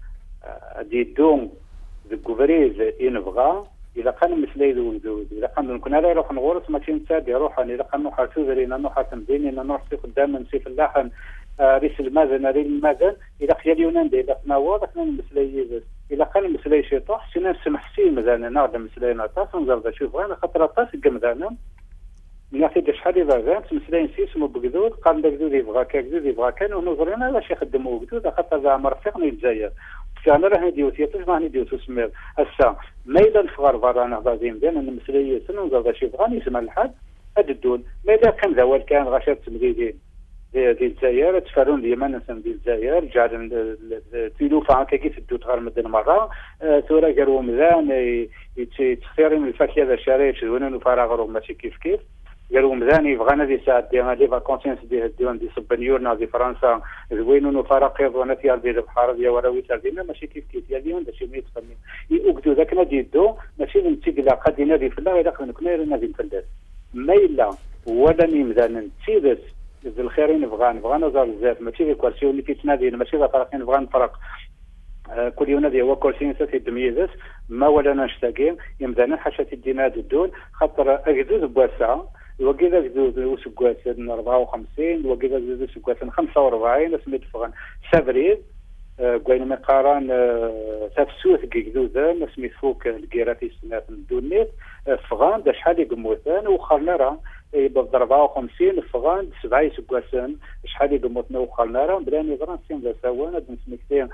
ديدون ذكوفريز ينبغى إذا كان مثلي ذو إذا كان كنا لا يروح نغورس ما كان سادي روح إذا كان نروح تزرينا نروح تمزيني نروح في قدام نسيف اللحن ريس المازن ريس المازن إذا خيال يونان دي إذا كنا واضح كنا مثلي إذا كان مثلي شيء طاح سنا نسمح سي مثلا نعرف مثلي نعطاس نزرد شوف غير خاطر طاس قمدانا ناخذ شحال يبغى مسلين سيس مو بقدود قال بقدود يبغى كقدود يبغى كان ونظرنا لا شي يخدموا بقدود خاطر ذا مرفقني الجزائر كان راه نديو تيطش ما نديو تسمير هسا ميلا الفغار برانا غاديين بين المسليه سنه وزاد شي بغاني يسمع الحد هاد الدول ماذا كان ذا كان غاشات تمريدين ديال الجزائر تفرون اليمن نسم ديال الجزائر جعل تيلوفا هكا كي تدو تغير مدن مره ثورة قالوا مزان تختارين الفاكهه ذا شاري تشدون فراغ ماشي كيف كيف قالوا مزاني بغانا دي ساعات ديال لي فاكونسينس ديال الديوان دي سبنيورنا دي فرنسا زوينو فرق وانا ديال ديال البحر ديال وراوي تردينا ماشي كيف كيف ديال اليوم داكشي ميت فني يوكدو ذاك نادي دو ماشي نتيقلا قد نادي فلا الى كنا كنا نادي فلاس ما الا ولا مزان تيدس بالخيرين بغان بغانا زار بزاف ماشي في كوالسيو اللي كيتنادي ماشي ذا فرقين بغان فرق كل يوم نادي هو كورسين ساتي دميزس ما ولا نشتاقين يمدانا حاشا تدينا الدول خاطر اكدوز بواسعه وكذا جدود وسكوات أربعة وخمسين وكذا جدود سكوات خمسة وأربعين سميت فغان سافريد قاين مقارن تفسوث جدودا سميت فوق الكيراتي سنات الدونيت فغان دا شحال يقموثان وخلنا راه يبقى أربعة وخمسين فغان سبعة سكواتن شحال يقموثنا وخلنا راه بلا نظران سين ذا سوان هاد نسميتين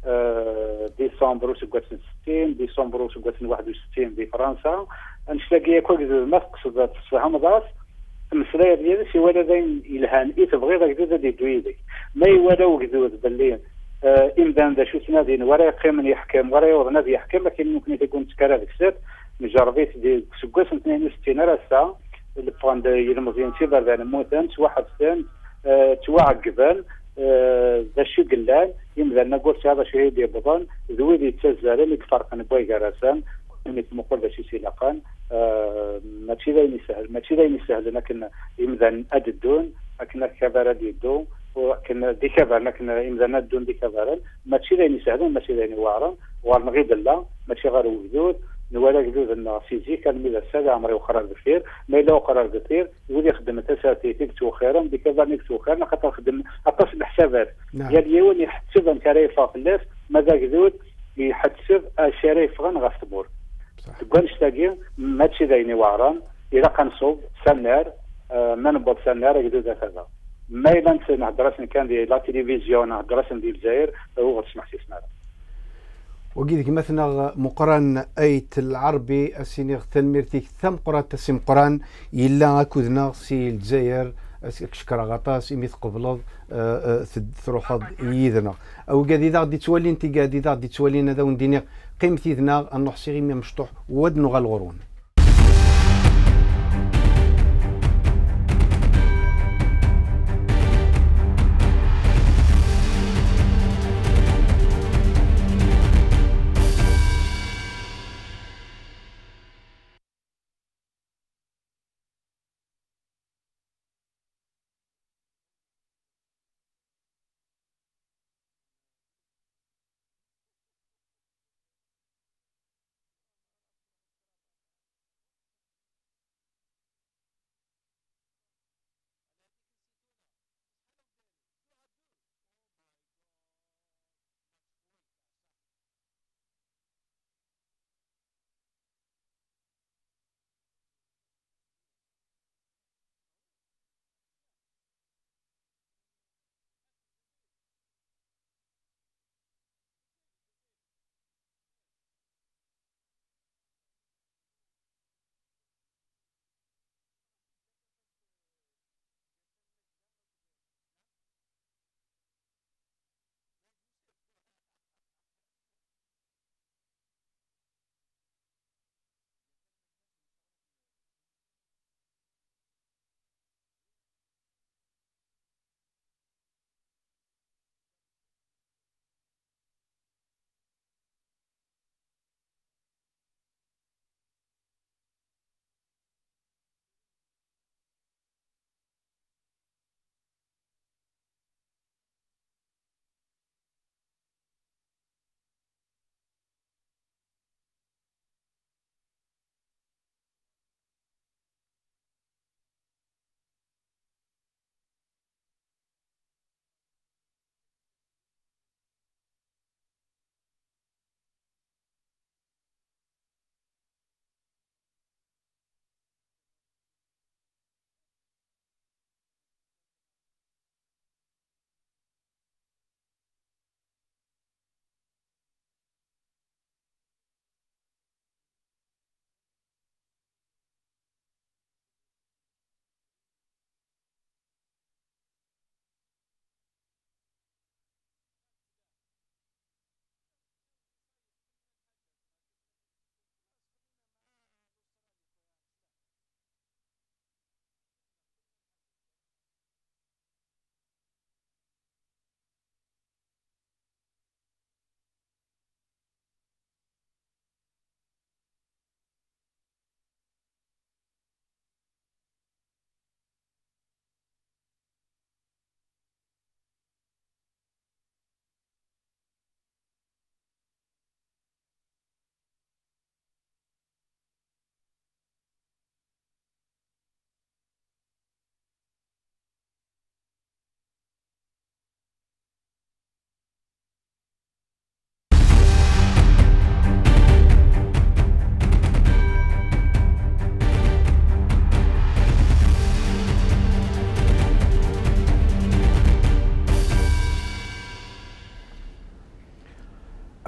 ديسمبر وسكواتن ستين ديسمبر وسكواتن واحد وستين في فرنسا نشتاقي كل ما تقصد تفهم ذات المسلايه ديالي شي ولدين الهان اي تبغي ذاك جدود يدويدك ما يوالو جدود باللي آه امدان دا شو سنادين ورا يقيم يحكم ورا يوضنا يحكم لكن ممكن يكون تكرا ديك السات مجربيت دي سكوس اثنين وستين راه الساعه البوان ديال المزيان تيبر ديال موتان واحد ثاني آه توعقبان ذا شي قلال يمدان نقول هذا شي ديال بطن ذوي يتسزل اللي فرق نبوي كراسان نتمقل باش يسيلقان آه ماشي داين سهل ماشي داين سهل لكن يمدان اددون لكن كبار ديدو وكن دي كبار لكن يمدان ادون دي كبار ماشي داين سهل ماشي داين واعرن ورنغيد لا ماشي غير وجود نوالا جدود ان فيزيكا الميلا السادة عمري وقرار بخير ما إلا وقرار بخير يقول يخدم تساتي تكتو خيرا دي كبار نكتو خيرا خاطر خدم اقص الحسابات ديال يوم يحتسب ان كريفه في الناس ماذا جدود يحتسب شريف غن غاستبور تقول نشتاقي ماشي دايني وعران إذا كنصوب سنار آه ما نبض سنار يقدو هكذا ما إلا نهضرسن كان دي لا تلفزيون نهضرسن دي الجزائر هو غتسمع سي سنار وقيدك مثلا مقران ايت العربي اسينيغ تنميرتيك ثم قران تسم قران إلا كودنا سي الجزائر كشكرا غطاس يميت قبلض تروح يدنا او قادي ذا غادي تولي انت قادي ذا غادي تولي هذا ونديني قيمتي ذنا النحسي غير مشطوح ودنو غالغرون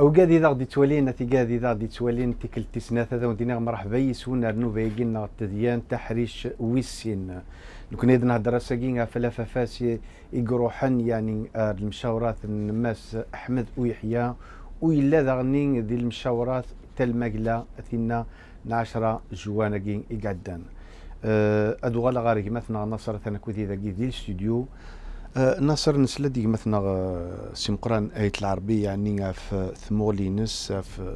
وقادي ذا غادي تولين تي قادي ذا غادي تولين تيك التسنات هذا ودينا مرحبا يسون رنو بايقينا التديان تحريش ويسين نكون اذا نهضر ساكين فلافا فاسي يقروحن يعني المشاورات النماس احمد ويحيى وإلا ذغني ذي المشاورات تلمقلا ثنا نعشرة جوانقين يقعدان ادو غالا غاري مثلا نصر ثنا كوذي ذا ذي الاستوديو ناصر نسلا ديك مثلا سيمقران آية العربية يعني في ثمولينس في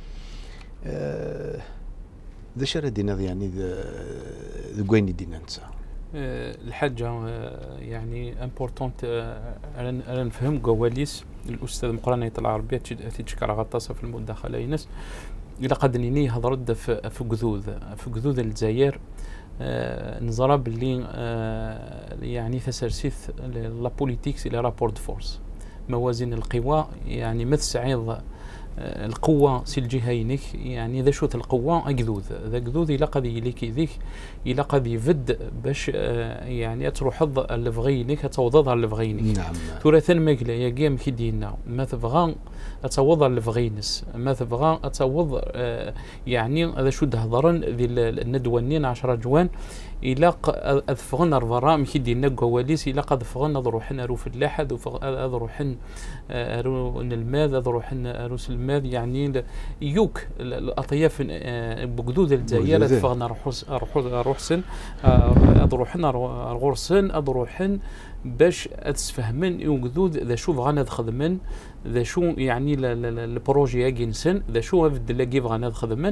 ذا شرا دينا يعني ذا كويني دينا نتا الحاجة يعني امبورطونت انا نفهم قواليس الاستاذ مقران آية العربية تشكر غطاسة في المداخلة ينس الى قد نيني هضرد في قذوذ في قذوذ الجزائر آه نظرا باللي آه يعني تسرسيث لا بوليتيكس الى رابور دو فورس موازين القوى يعني مثل عيض آه القوة سي الجهينك يعني ذا شوت القوة أقذوذ ذا قذوذ إلا قد يليك ذيك إلا قد يفد باش آه يعني تروح حظ الفغينك توضضها الفغينك نعم ثلاثا مقلة يا قيم كيدينا ما تبغى اتوض الفغينس ما تبغى اتوض آه يعني هذا شو دهضرن ذي الندوانين عشرة جوان الى اذفغن الفرا مكي دينا كواليس الى قد فغن روحنا رو في اللاحد روحن رو الماذ روحن روس الماذ يعني يوك الاطياف بقدود الجزائر فغن روح روحسن اروحنا غورسن اروحن باش اتسفهمن وقدود ذا شو بغانا نخدمن ذا شو يعني البروجي ياكينسن ذا شو بدلاكي بغانا نخدمن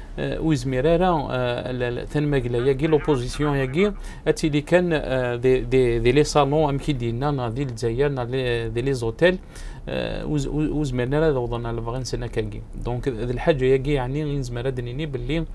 وزميرارا تنمقلا ياكي لوبوزيسيون ياكي اتي اللي كان دي دي دي لي صالون امكي دينا دي الجزائر دي لي زوتيل وزميرنا هذا وضعنا لبغان سنه كاكي دونك هذه الحاجه ياكي يعني زميرا دنيني باللي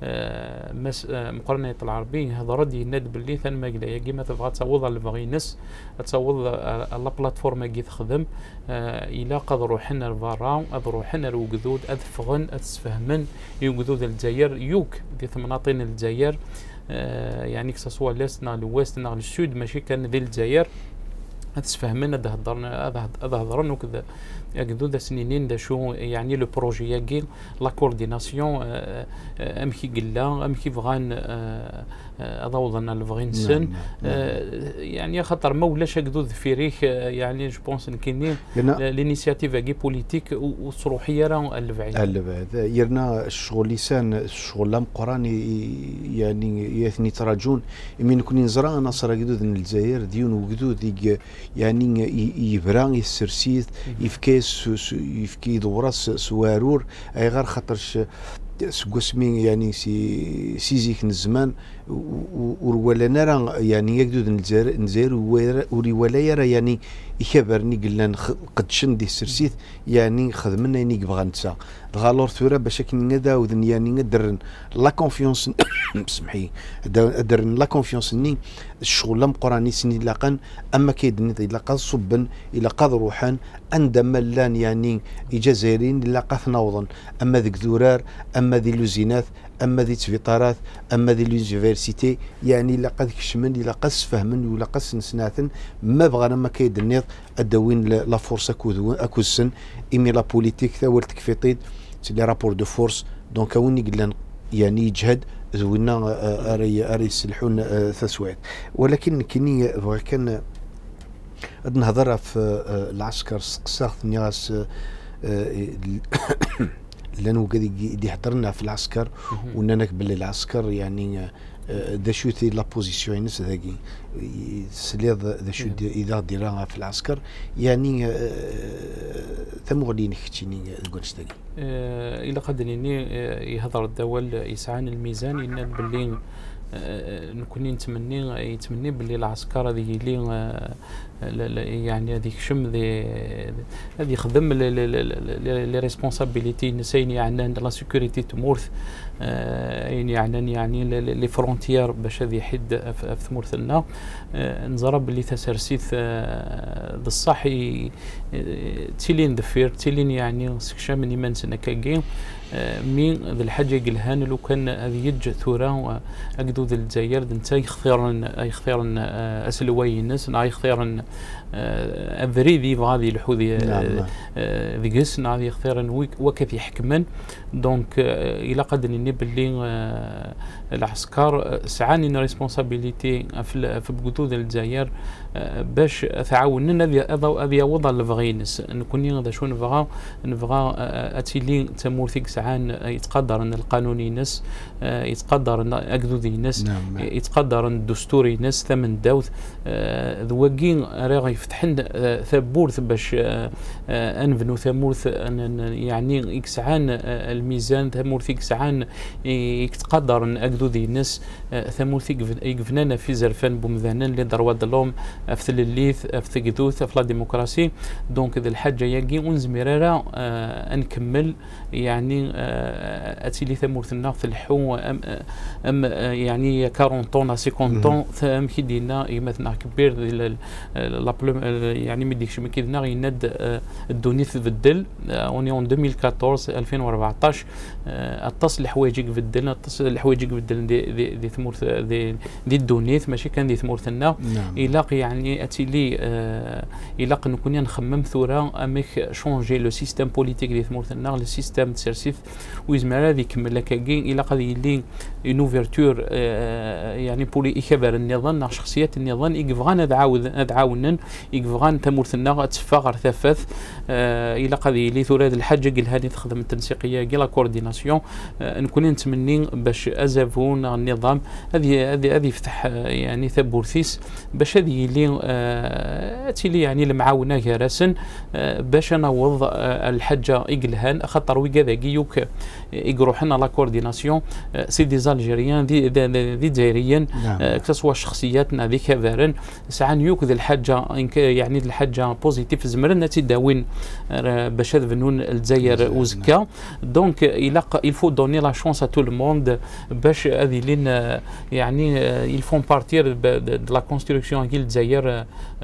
مس مقارنه العربي هذا ردي يناد باللي تنمقلا ياكي ما تبغى تصوض اللي باغي نس تصوض لا بلاتفورم كي تخدم الى قد روحنا لفارا روحنا لوقذود ادفغن اتسفهمن يوقذود الجزائر يوك دي ثمناطين الجزائر يعني كسوا لسنا لويست نا للسود ماشي كان ذي الجزائر تسفهمنا هذا هضرنا هذا هضرنا وكذا يقدو سنينين دا شو يعني لو بروجي ياكي لا كورديناسيون ام كي قلا ام كي بغان اضوضنا الفغين سن يعني خاطر ما ولاش هكذو فيريك يعني جو بونس كاينين لينيسياتيف كي بوليتيك وصروحيه راه الفعيل الفعيل يرنا الشغل لسان الشغل لام قران يعني يثني تراجون من كوني نزرا نصر هكذو الجزائر ديون وكذو ديك يعني يبرا يسرسيث يفكي يفكي دوراس سوارور اي غير خاطرش سقسمي يعني سي سيزيك الزمان ولا نرى يعني يقدر نزار نزار وري ولا يرى يعني يخبرني قلنا قد شندي السرسيث يعني خدمنا يعني بغا نتسا الغالور ثورة باش كي هذا وذن يعني ندرن لا كونفيونس بسمحي درن لا كونفيونس ني الشغل لم قراني سني لاقن اما كيدني الى قاد صبن الى قاد روحان عندما لان يعني جزائريين لا قاثنا اما ذيك ذرار اما ذي لوزينات اما ذي تفيطارات اما ذي لونيفرسيتي يعني لا قد كشمن لا قص فهمن ولا قص نسناثن ما بغانا ما كيدنيض ادوين لا فورس اكو اكو السن ايمي لا بوليتيك ثا ولد كفيطيد سي لي رابور دو فورس دونك اوني قلنا يعني يجهد زوينا اري اري يسلحون ثسوات ولكن كني كان نهضر في العسكر سقساخ نياس لانه قد يحضرنا في العسكر ونانا قبل العسكر يعني ذا شو تي لا بوزيسيون ينس ذاكي سليض ذا شو اذا ديرها في العسكر يعني ثم غادي نختيني تقولش ذاكي الى قد اني يهضر الدول يسعان الميزان ان باللي نكون نتمني يتمني باللي العسكر هذه اللي يعني هذيك شم هذه يخدم لي ريسبونسابيلتي نسيني عندنا لا سيكوريتي تمورث يعني عندنا يعني لي فرونتيير باش هذه يحد في ثمورثنا نزرب اللي تسرسيث بالصح تيلين دفير تيلين يعني سكشا من يمن سنه كاكي مين ذا الحاجه قلهان لو كان هذه يج ثوره اقدو أجدود الجزائر نتا يختارن يختارن أسلوي الناس نا يختارن أفريدي غادي الحوذي ذيكس نا يختارن وكيف يحكمن دونك إلى قدر نبلي العسكر سعاني ريسبونسابيليتي في في بجدود الجزائر باش تعاوننا هذا وضع الفغينس نكون هذا شو نبغى نبغى اتيلي تمورثيك سعان يتقدر ان القانوني ناس يتقدر ان اجدودي ناس يتقدر ان الدستوري ناس ثمن داوث ذوقين راه يفتحن ثبورث باش انفنو ثمورث يعني يكسعان الميزان ثمورثيك سعان يتقدر ان اجدودي ناس ثمورثيك يقفنانا في زرفان بومذانان اللي دروا دلوم في الليث في قدوث في لا ديمقراسي دونك ذا الحاجه ياكي ونزميرا آه نكمل يعني آه اتيلي ثمورثنا في الحو ام ام آه يعني أربعين طون خمسين طون ثم كيدينا يمثنا كبير لا يعني ما ديكش ما كيدنا يند آه الدونيث في الدل اوني اون ألفين وأربعطاش ألفين وأربعطاش آه اتصل حوايجك في الدل اتصل الحوايجك في الدل دي دي, دي ثمورث دي, دي الدونيث ماشي كان دي ثمورثنا الى يعني اتيلي آه الى نكون نخمم ثوره امك شونجي لو سيستيم بوليتيك دي ثمورثنا لو سيستيم تسرسيف ويزمر هذه كمل لك كاين الى قد يلي اون اوفرتور آه يعني بولي يخبر النظام شخصيات النظام يبغانا نعاود نعاونن يبغانا ثمورثنا تفاغر ثفث آه الى قد يلي ثوره هذه الحاجه قال هذه تخدم التنسيقيه كي لا كورديناسيون آه نكون نتمنين باش ازافون النظام هذه هذه هذه يفتح يعني ثبورثيس باش هذه اللي آه تيلي يعني المعاونه كراسن آه باش نوض آه الحاجه يقلهان خاطر وكذا كيوك يروحنا لا كورديناسيون آه سي دي زالجيريان دي دي جزائريين آه كسوا شخصياتنا ذي كفارن ساعات يوك ذي الحاجه يعني الحاجه بوزيتيف زمرنا تداوين آه باش هذا الجزائر وزكا دونك الى الفو دوني لا شونس ا تو لو موند باش هذه لين آه يعني يلفون بارتير دو لا كونستركسيون كي الجزائر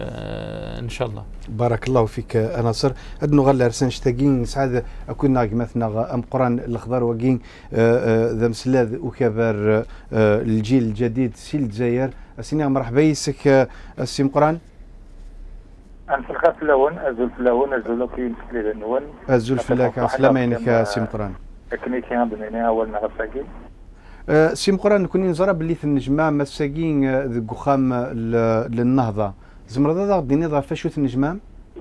آه ان شاء الله. بارك الله فيك ناصر. ادنو غالا رسان شتاقين سعاد اكون مثلا ام قران الاخضر وكين ذا مسلاذ وكبر الجيل الجديد سي الجزائر اسيني مرحبا يسك السي مقران. انت الخاف اللون ازول في اللون ازول كي مسكلي النون ازول في الله سلام عليك سي مقران. كني كان بنينا اول ما غفاكي أه سي مقران كوني نزرى باللي في النجمه مساكين ذو خام للنهضه زمر هذا غديني ضرب فاشو في النجمه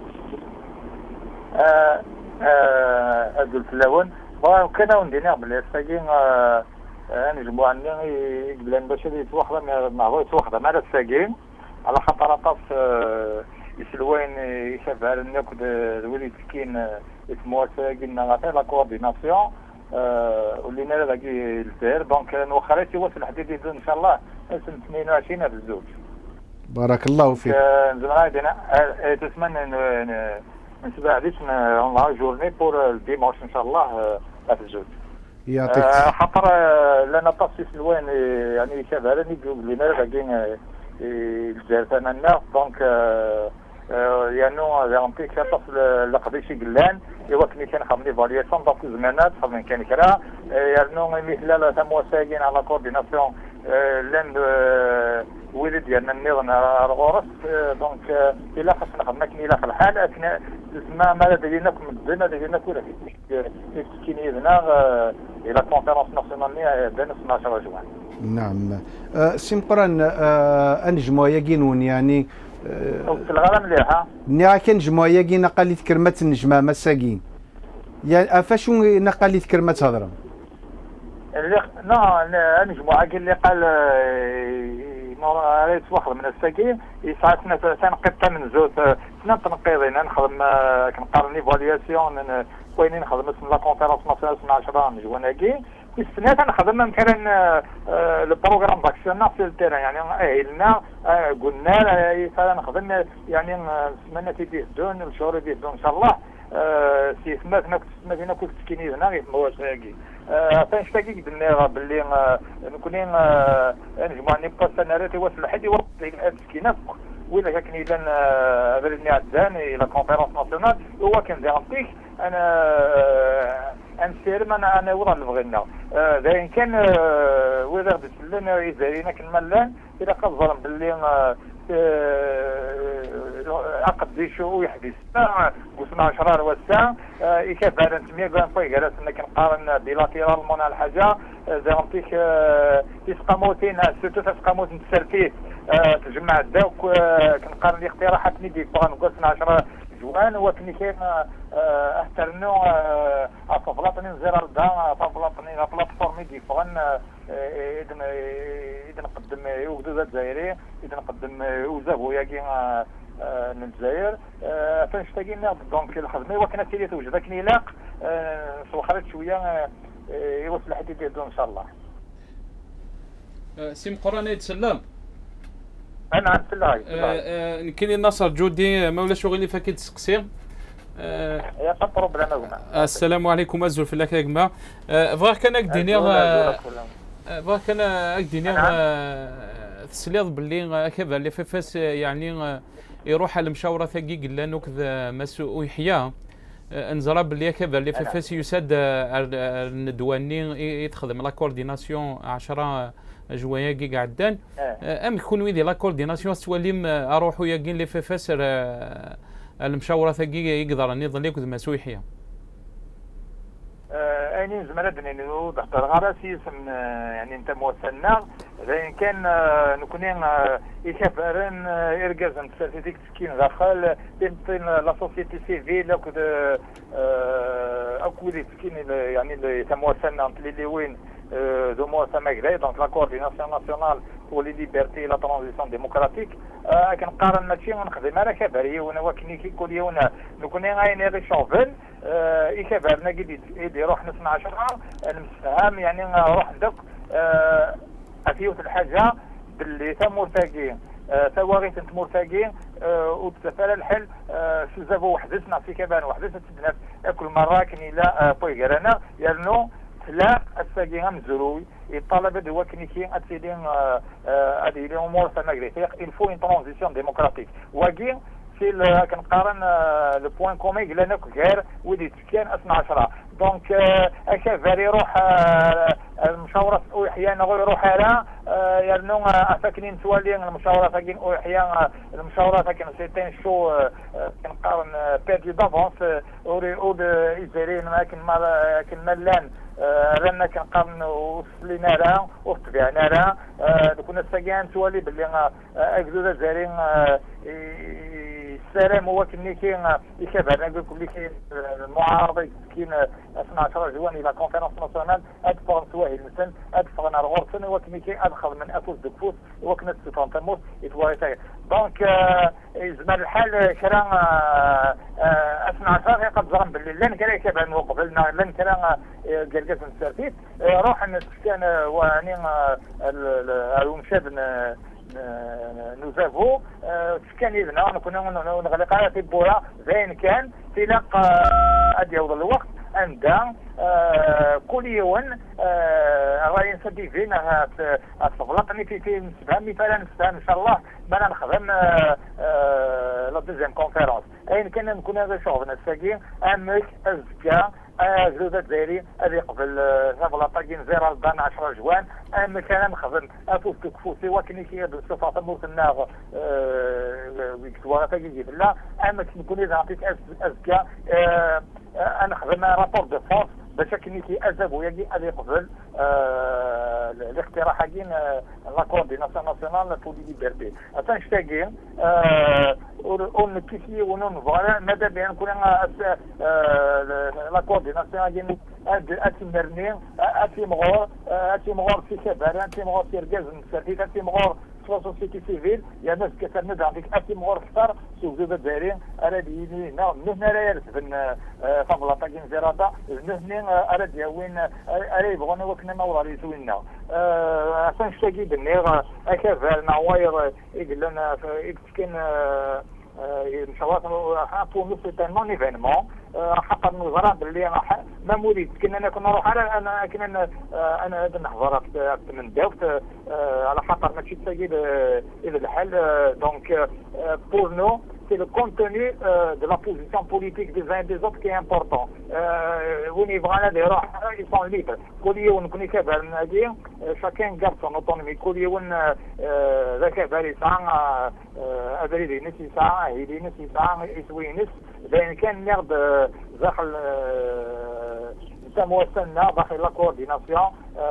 اه اه ادول في اللون وكنا وندينا باللي مساكين نجموا عندنا يقبلان باش يتوحد ما هو يتوحد مع الساكين على خاطر طاف يسلوين يشبه النكد الوليد سكين اسمه ساكين نعطي لا كورديناسيون ولينا باقي الجزائر دونك نوخريتي هو في الحديد ان شاء الله سنه اثنين وعشرين هذا الزوج. بارك الله فيك. زعما دينا تسمى نتبع ليش اون لا جورني بور الديمونش ان شاء الله هذا الزوج. يعطيك خاطر لنا طاسي سلوين يعني شباب لينا باقي الجزائر ثمنا دونك يعني يعطيك طفل لقضي شي قلان ايوا كني كنخدم لي فالياسيون دونك زمانات خدمين كان كرا يعني مثل ثم وساقين على كورديناسيون لان ولد ديالنا النظام الغرس دونك الا خاصنا خدمنا كني لا في الحال اثناء تسمى ما لدينا كمدنا لدينا كل كيني هنا الى كونفيرونس ناسيونال بين اثناش جوان. نعم سي مقران انجموا يقينون يعني في الغرام مليحه نيا كنجموا ياكي نقاليت كرمات النجمه مساكين يعني افاش نقاليت كرمات هضره اللي لا نجموا اللي قال ريت واحد من الساكين يساعدنا تنقيط من زوج سنه تنقيضين نخدم كنقارن ايفالياسيون كاينين نخدم اسم لا كونفيرونس ناسيونال اثنا عشر نجواناكي السنه تنخدم مثلا البروغرام داكسيون في التيران يعني اهلنا قلنا فنخدم يعني نتمنى تيديه دون الشهور يديه دون ان شاء الله سي سماتنا كنت فينا كنت سكيني هنا غير ما واش هاكي فاش تاكي قلنا باللي نكونين نجمع نبقى السنارات واش الحد يوصل السكينه وإذا كان إذا بلدني عدان إلى كونفيرونس ناسيونال هو كان زعمتيك أنا أنسيرم أنا أنا وضع نبغينا ذا كان وإذا بسلنا إذا كان ملان إذا قد ظلم باللي عقد ديشو يحدث وسمع شرار والساعة يكاد على نسميه بان فوي جالس انك نقارن بلاتيرال مون على الحاجة زي غنطيك تسقاموتين سيرتو تسقاموت نتسرتيه تجمع الدوك كنقارن الاقتراحات اللي ديك بغا نقول اثنا عشر جوان وكني كاين احترنو افضلطني زيرال دا افضلطني لا بلاتفورم ديك بغن اذا اذا نقدم يوجدوا الجزائري اذا نقدم وزابو ياكي من الجزائر فنشتاقين دونك الخدمه وكانت تيري توجد لكن يلاق سو خرج شويه يوصل لحد يدو ان شاء الله. سي مقران يتسلم. انا نتسلم. كاين الناصر جودي مولا شغل فاكيد تسقسي. يا قطر بلا السلام عليكم ازول في الله كما فغا كان اكديني فغا كان اكديني تسليض باللي كذا اللي فاس يعني يروح على المشاوره ثقي قال له كذا مسؤول يحيى انزرا باللي كذا اللي فاس يساد الندواني يتخدم لا كورديناسيون عشرة جوايا كي قعدان ام يكون ويدي لا كورديناسيون تولي اروحوا ياكين اللي فاس المشاوره ثقي يقدر نظن لك مسؤول يحيى اني زمرتني وضحت الغراسي اسم يعني انت موسلنا لان كان نكونين يكفرن ارجاز نتسالتيك تسكين غفال بين لا سوسيتي سيفيل اكو اكو تسكين يعني اللي تموسلنا اللي وين دو موا سامغري دونك لا كورديناسيون ناسيونال pour les libertés et la transition démocratique كنقارن ماشي نخدم على كباري وانا وكني كيقول لي وانا نكون غاين ري شوفل يكبرنا قد يروح نصنع عشرة المسفهم يعني نروح ندك افيوت الحاجه باللي تم مرتاقين تواغيت انت مرتاقين وتسافر الحل سوزافو وحدثنا في كبان وحدثنا تدنف كل مره كني لا بويغرانا يرنو لا الساقين مزروي الطلبه دو كنيكين اتسيدين هذه لي امور سامغري il faut une transition démocratique واقي في كنقارن لو بوين كومي قلنا غير ودي تسكان اثنا عشر دونك اكا فاري يروح المشاوره احيانا غير يروح على يرنو ساكنين سوالين المشاوره ساكن احيانا المشاوره ساكن سيتين شو كنقارن بيردي دافونس او ايزيرين لكن ما كن ملان رانا كنقارن وصلينا لها وتبعنا لها كنا ساكن سوالي باللي اكزودا زارين السلام هو كني كاين يكافئ نقول لك كاين المعارضه كاين اثنا عشر جوان الى كونفيرونس ناسيونال ادفع سواهي المسن ادفع نهار غورسن هو كني كاين ادخل من افوس دكفوس هو كنا ستون تموت يتواري دونك زمان الحال كرا اثنا عشر قد ظلم باللي لن كان يكافئ نوقف لنا لن كان قرقاس نسرتيت روح نسكن واني المشاب nous avons كان إذن كنا نغلق على تبورا زين كان تلاق أدي أوضل الوقت عند كل يوم راي نسدي فينا أتفضلتني في في نسبهم مثلا نسبهم إن شاء الله ما نخدم لا دوزيام كونفيرونس أين كنا نكون هذا شغلنا الساقين أمك أزكى زوده الجزائري هذه قبل هذا طاقين زير البان عشرة جوان اما كان نخدم افوس كفوسي وكني كي بصفه موتنا ويكتبوا طاقين بالله اما نكون اذا عطيت ازكى انا خدمنا رابور دو فونس باش كني كي ازاب ويجي هذه قبل الاقتراح حقين لا كورديناسيون ناسيونال بور لي ليبرتي اتنشتاقين اون كيفي ونون فوالا ماذا بان نكون لا كورديناسيون حقين اتي مرني اتي مغور اتي مغور في شباب اتي مغور في رجاز مسافيت اتي مغور في سوسيتي سيفيل يا ناس كترند عندك اتي مغور كثر سوق زوج الجزائريين انا ديني نعم من هنا لا يرسل فضل طاقين زراده من اراد يوين اري يبغون وكنا ما ورا يسوينا عشان شتاقي بالنيغ اكافا المعواير يقول لنا يمكن مشاورات بور نو سيت نون ايفينمون خاطر نظرا باللي ما مريد كنا انا كنا نروح على انا كنا انا هذا نحضر من داوت على خاطر ماشي تسجيل الى الحل دونك بور نو c'est le contenu euh, de la position politique des uns et des autres qui est important. وين يبغانا يروح ils sont libres. كل يوم كوني كبر نادي chacun garde son autonomie. كل يوم ذاك بالي ساعة أدري نسي ساعة هيدي نسي ساعة يسوي نس لأن كان نقد داخل تموسنا داخل لا كورديناسيون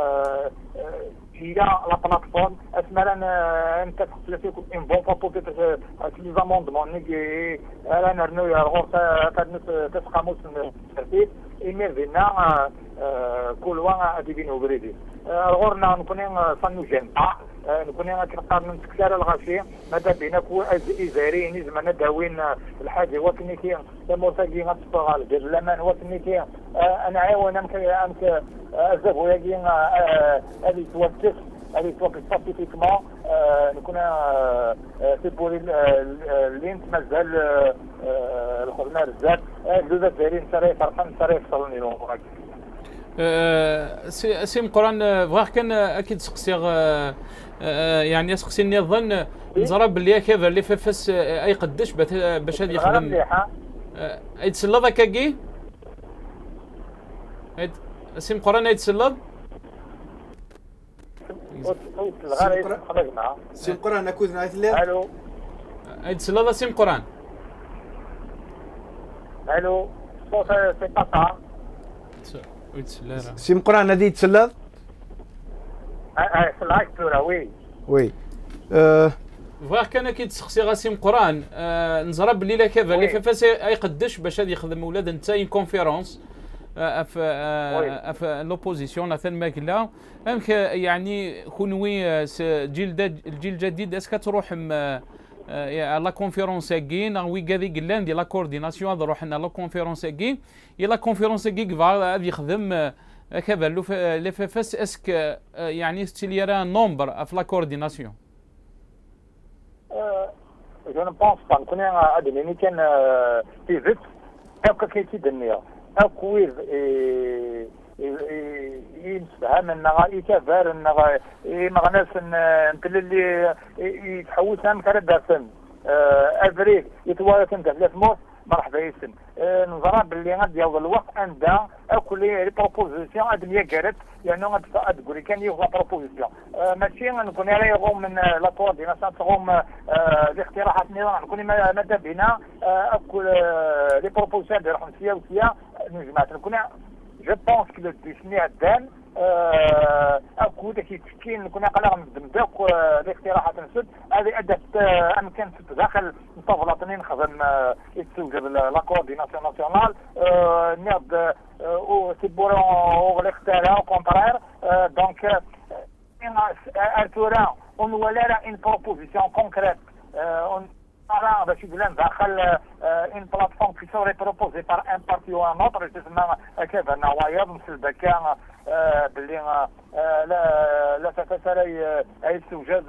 هي لا بلاتفورم اسمها انت تخلفيكم ان بون بابو تيتر لي زاموندمون نيجي انا نرنو يا غور تنس تسقاموس الترتيب ايميرفينا كل واحد اديبينو بريدي غورنا نكونين صنو جنبا نكونين كنقارنو نتكسر الغاشي ماذا بينا كو ازاريين زعما داوين الحاجه وكني كي موساكي غتبغى ديال الامان وكني كي انا عاون امك امك ازاف وياكي هذه توقف هذه توقف سبيسيفيكمون نكون في بوري اللي مازال الخدمه بزاف جوج دايرين سري فرقان سري يفصلوني لهم سي سي مقران فغير كان اكيد سقسيغ يعني سقسيني الظن نزرب باللي كيفر اللي فاس اي قداش باش هذا يخدم يتسلى ذاك كي سي مقران يتسلى سي مقران اكود نعيط ليه الو يتسلى سي مقران الو صوت سي قطع سي مقران هذه يتسلى اه سلاك بورا وي وي فوالا كان كيتسقسي غاسي مقران نزرب الليله كيفا اللي فاس يقدش باش هذا يخدم ولاد نتا كونفيرونس اف اف لوبوزيسيون مثلا ما قلنا امك يعني كونوي جيل الجيل الجديد اسكا تروح لا كونفيرونس كين وي غادي قلان دي لا كورديناسيون نروح لنا لا كونفيرونس كين يا لا كونفيرونس كي غادي يخدم كذا لو فاس اسك يعني ستيليرا نومبر في لا كورديناسيون جو نو بونس با نكون ادمي كان في فيت هكا كيتدنيا اكوير ينسفهم انها يتفار انها مغناس نتل اللي يتحوس هم كان داسن افريك يتوايا كنت في موت مرحبا يسن نظرا باللي غادي يوض الوقت عندها اكل لي بروبوزيسيون ادميه قالت يعني غادي تقولي كان يوض بروبوزيسيون ماشي غنكون على يغوم من لا كورديناسيون تغوم الاقتراحات النظام نكون ماذا بينا اكل لي بروبوزيسيون ديال خمسيه وسيه نجمعات نكون جو بونس كو الديسني الدان اكو داك التشكيل نكون قلق نخدم داك الاقتراحات نسد هذه ادت امكان داخل مطفلاتني نخدم يتوجب لا كورديناسيون ناسيونال نيض او سيبورون او الاختراع كونترير دونك ارتورا اون ولا ان بروبوزيسيون كونكريت Alors, je suis داخل une plateforme qui serait proposée par un parti ou un autre, justement, كيف النوايا مثل الذكاء باللي لا لا تتسالي اي توجد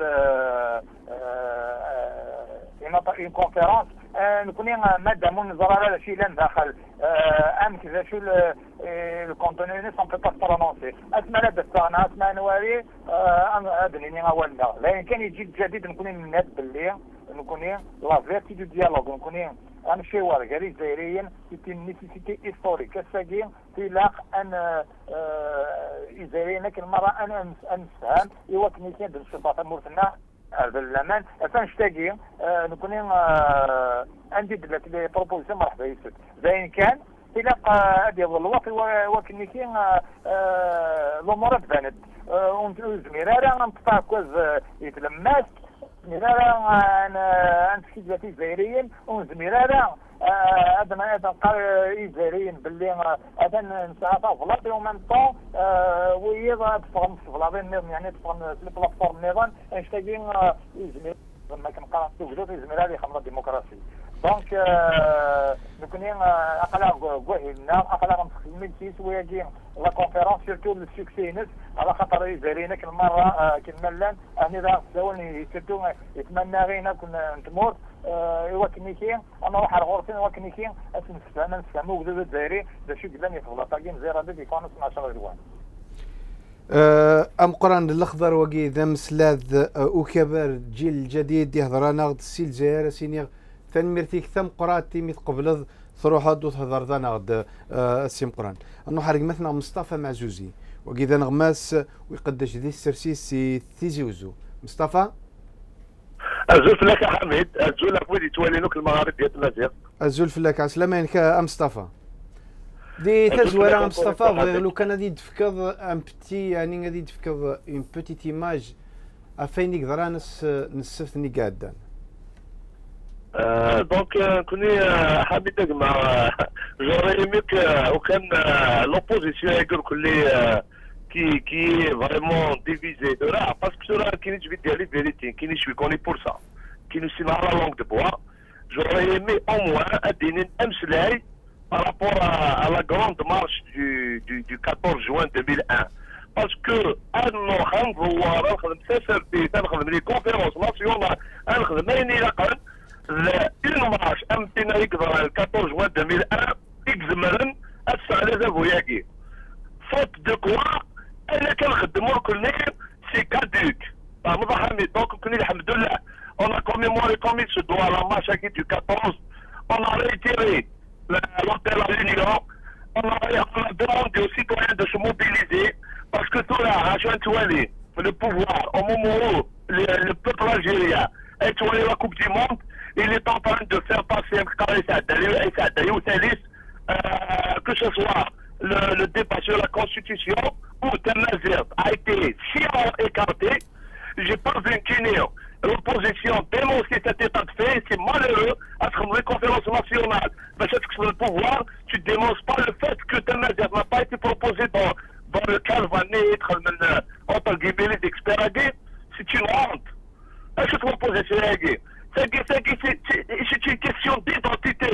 une conférence نكون مادام نظر على شيء لن داخل ام كذا شو الكونتوني ني سون با برونونسي اسمع لا دستانا اسمع نواري انا ادني اولنا لكن كان يجي جديد نكون من هاد باللي نكون لا فيرتي دو ديالوغ نكون انا شي ورقه جزائريا سيتي نيسيتي هيستوريك الساقي في لاق ان جزائريا لكن المره انا نفهم ايوا كنيسين بالشفاطه مورتنا بالامان فنشتاقي نكون عندي دلات لي بروبوزيسيون مرحبا يسد زين كان في لاق هذه الوقت وكنيسين الامور تبانت وزميراره نطفى كوز يتلمس زميراره انا انت كي جزائريين وزميراره هذا ما هذا قال جزائريين باللي هذا نساعدوا في لابي ومن طون وهي تفهم في لابي يعني تفهم في البلاتفورم نظام اشتاقين زمير لما كنقرا توجدوا في زميراره اللي خمره الديمقراطيه دونك نكون اقلا كوهينا اقلا مخدمين تيس وياكين لا كونفيرونس سيرتو للسكسينس على خاطر يزارينا كل مره كل ملان اني راه ساوني سيرتو يتمنى غينا كنا نتمور ايوا كنيكي انا روح على غرفتين ايوا كنيكي اسنفهم نفهموا وذا الجزائري ذا شو قدام يفضل طاقي مزير هذا يكون عشرة دوان ام قران الاخضر وكي ذا مسلاذ وكبر جيل الجديد يهضر انا غد السيل الجزائر سيني تنمرتيك ثم قراتي ميت قبل تروح هاد وتهضر ذا غد السيم قران انه حرق مثلا مصطفى معزوزي وكي ذا نغماس ويقدش ذي السرسيس تيزي وزو مصطفى الزول فلاك يا حميد الزول افويدي توالينوك المغارب ديال المزيغ الزول فلاك عسلامة ينك مصطفى دي تزويره مصطفى لو كان غادي تفكض ان بتي يعني غادي تفكض اون بوتيت ايماج افين يقدر نس نسفتني قادا دونك كوني حميد مع جوري ميك وكان لوبوزيسيون يقول كلي كي كي فريمون ديفيزي دو راه باسكو سورا كاين جبت ديالي فيريتي كاين شوي كوني بور سا كاين سي على لا لونغ دو بوا جوري مي او موان اديني امسلاي par rapport à, à la grande marche du, du, du quatorze juin deux mille un. Parce que nous avons les conférences nationales, une marche le quatorze juin deux mille un, faute de quoi, c'est caduc. Donc, on a commémoré comme il se doit la marche du quatorze, on a réitéré l'appel à l'union, on a, on a demandé aux citoyens de se mobiliser parce que tout là, à Joint-Touali, le pouvoir, au moment où le, le peuple algérien est tourné la Coupe du Monde, il est en train de faire passer un carré que ce soit le, le débat sur la Constitution ou Temazir a été sciemment écarté. J'ai pas vu une l'opposition dénoncer cet état de fait, c'est malheureux à ce que les conférences nationales, parce que le pouvoir, tu ne dénonces pas le fait que Temazir n'a pas été proposé dans, dans le calvané, entre guillemets, les experts, c'est une honte. Est-ce que l'opposition est c'est une question d'identité.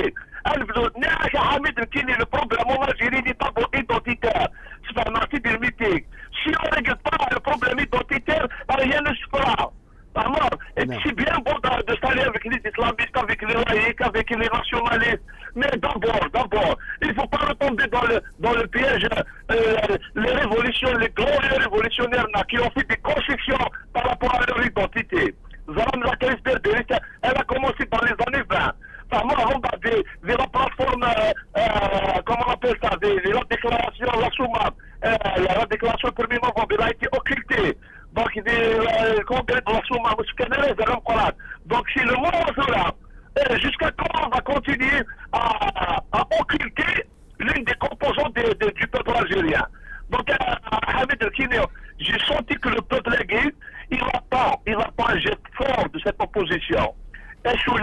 Le problème en Algérie n'est pas identitaire. C'est un parti de mythique. Si on ne règle pas le problème identitaire, rien ne se fera. Alors, c'est bien bon de s'aller avec les islamistes, avec les laïcs, avec les nationalistes. Mais d'abord, d'abord, il ne faut pas retomber dans le, dans le piège. Euh, les révolutions, les glorieux révolutionnaires qui ont fait des concessions par rapport à leur identité. Elle a commencé dans les années vingt. Par moi, avant des, des plateformes, euh, euh, comment on appelle ça, des, des, la déclaration, la Soumab, euh, la déclaration du premier novembre, elle a été occultée. Donc, le congrès de la Soumab, donc, c'est le moment là. Jusqu'à quand on va continuer à, à occulter l'une des composantes de, de, du peuple algérien. Donc, à Hamid El-Kineo, j'ai senti que le peuple algérien, il attend, il attend un geste fort de cette opposition. Et je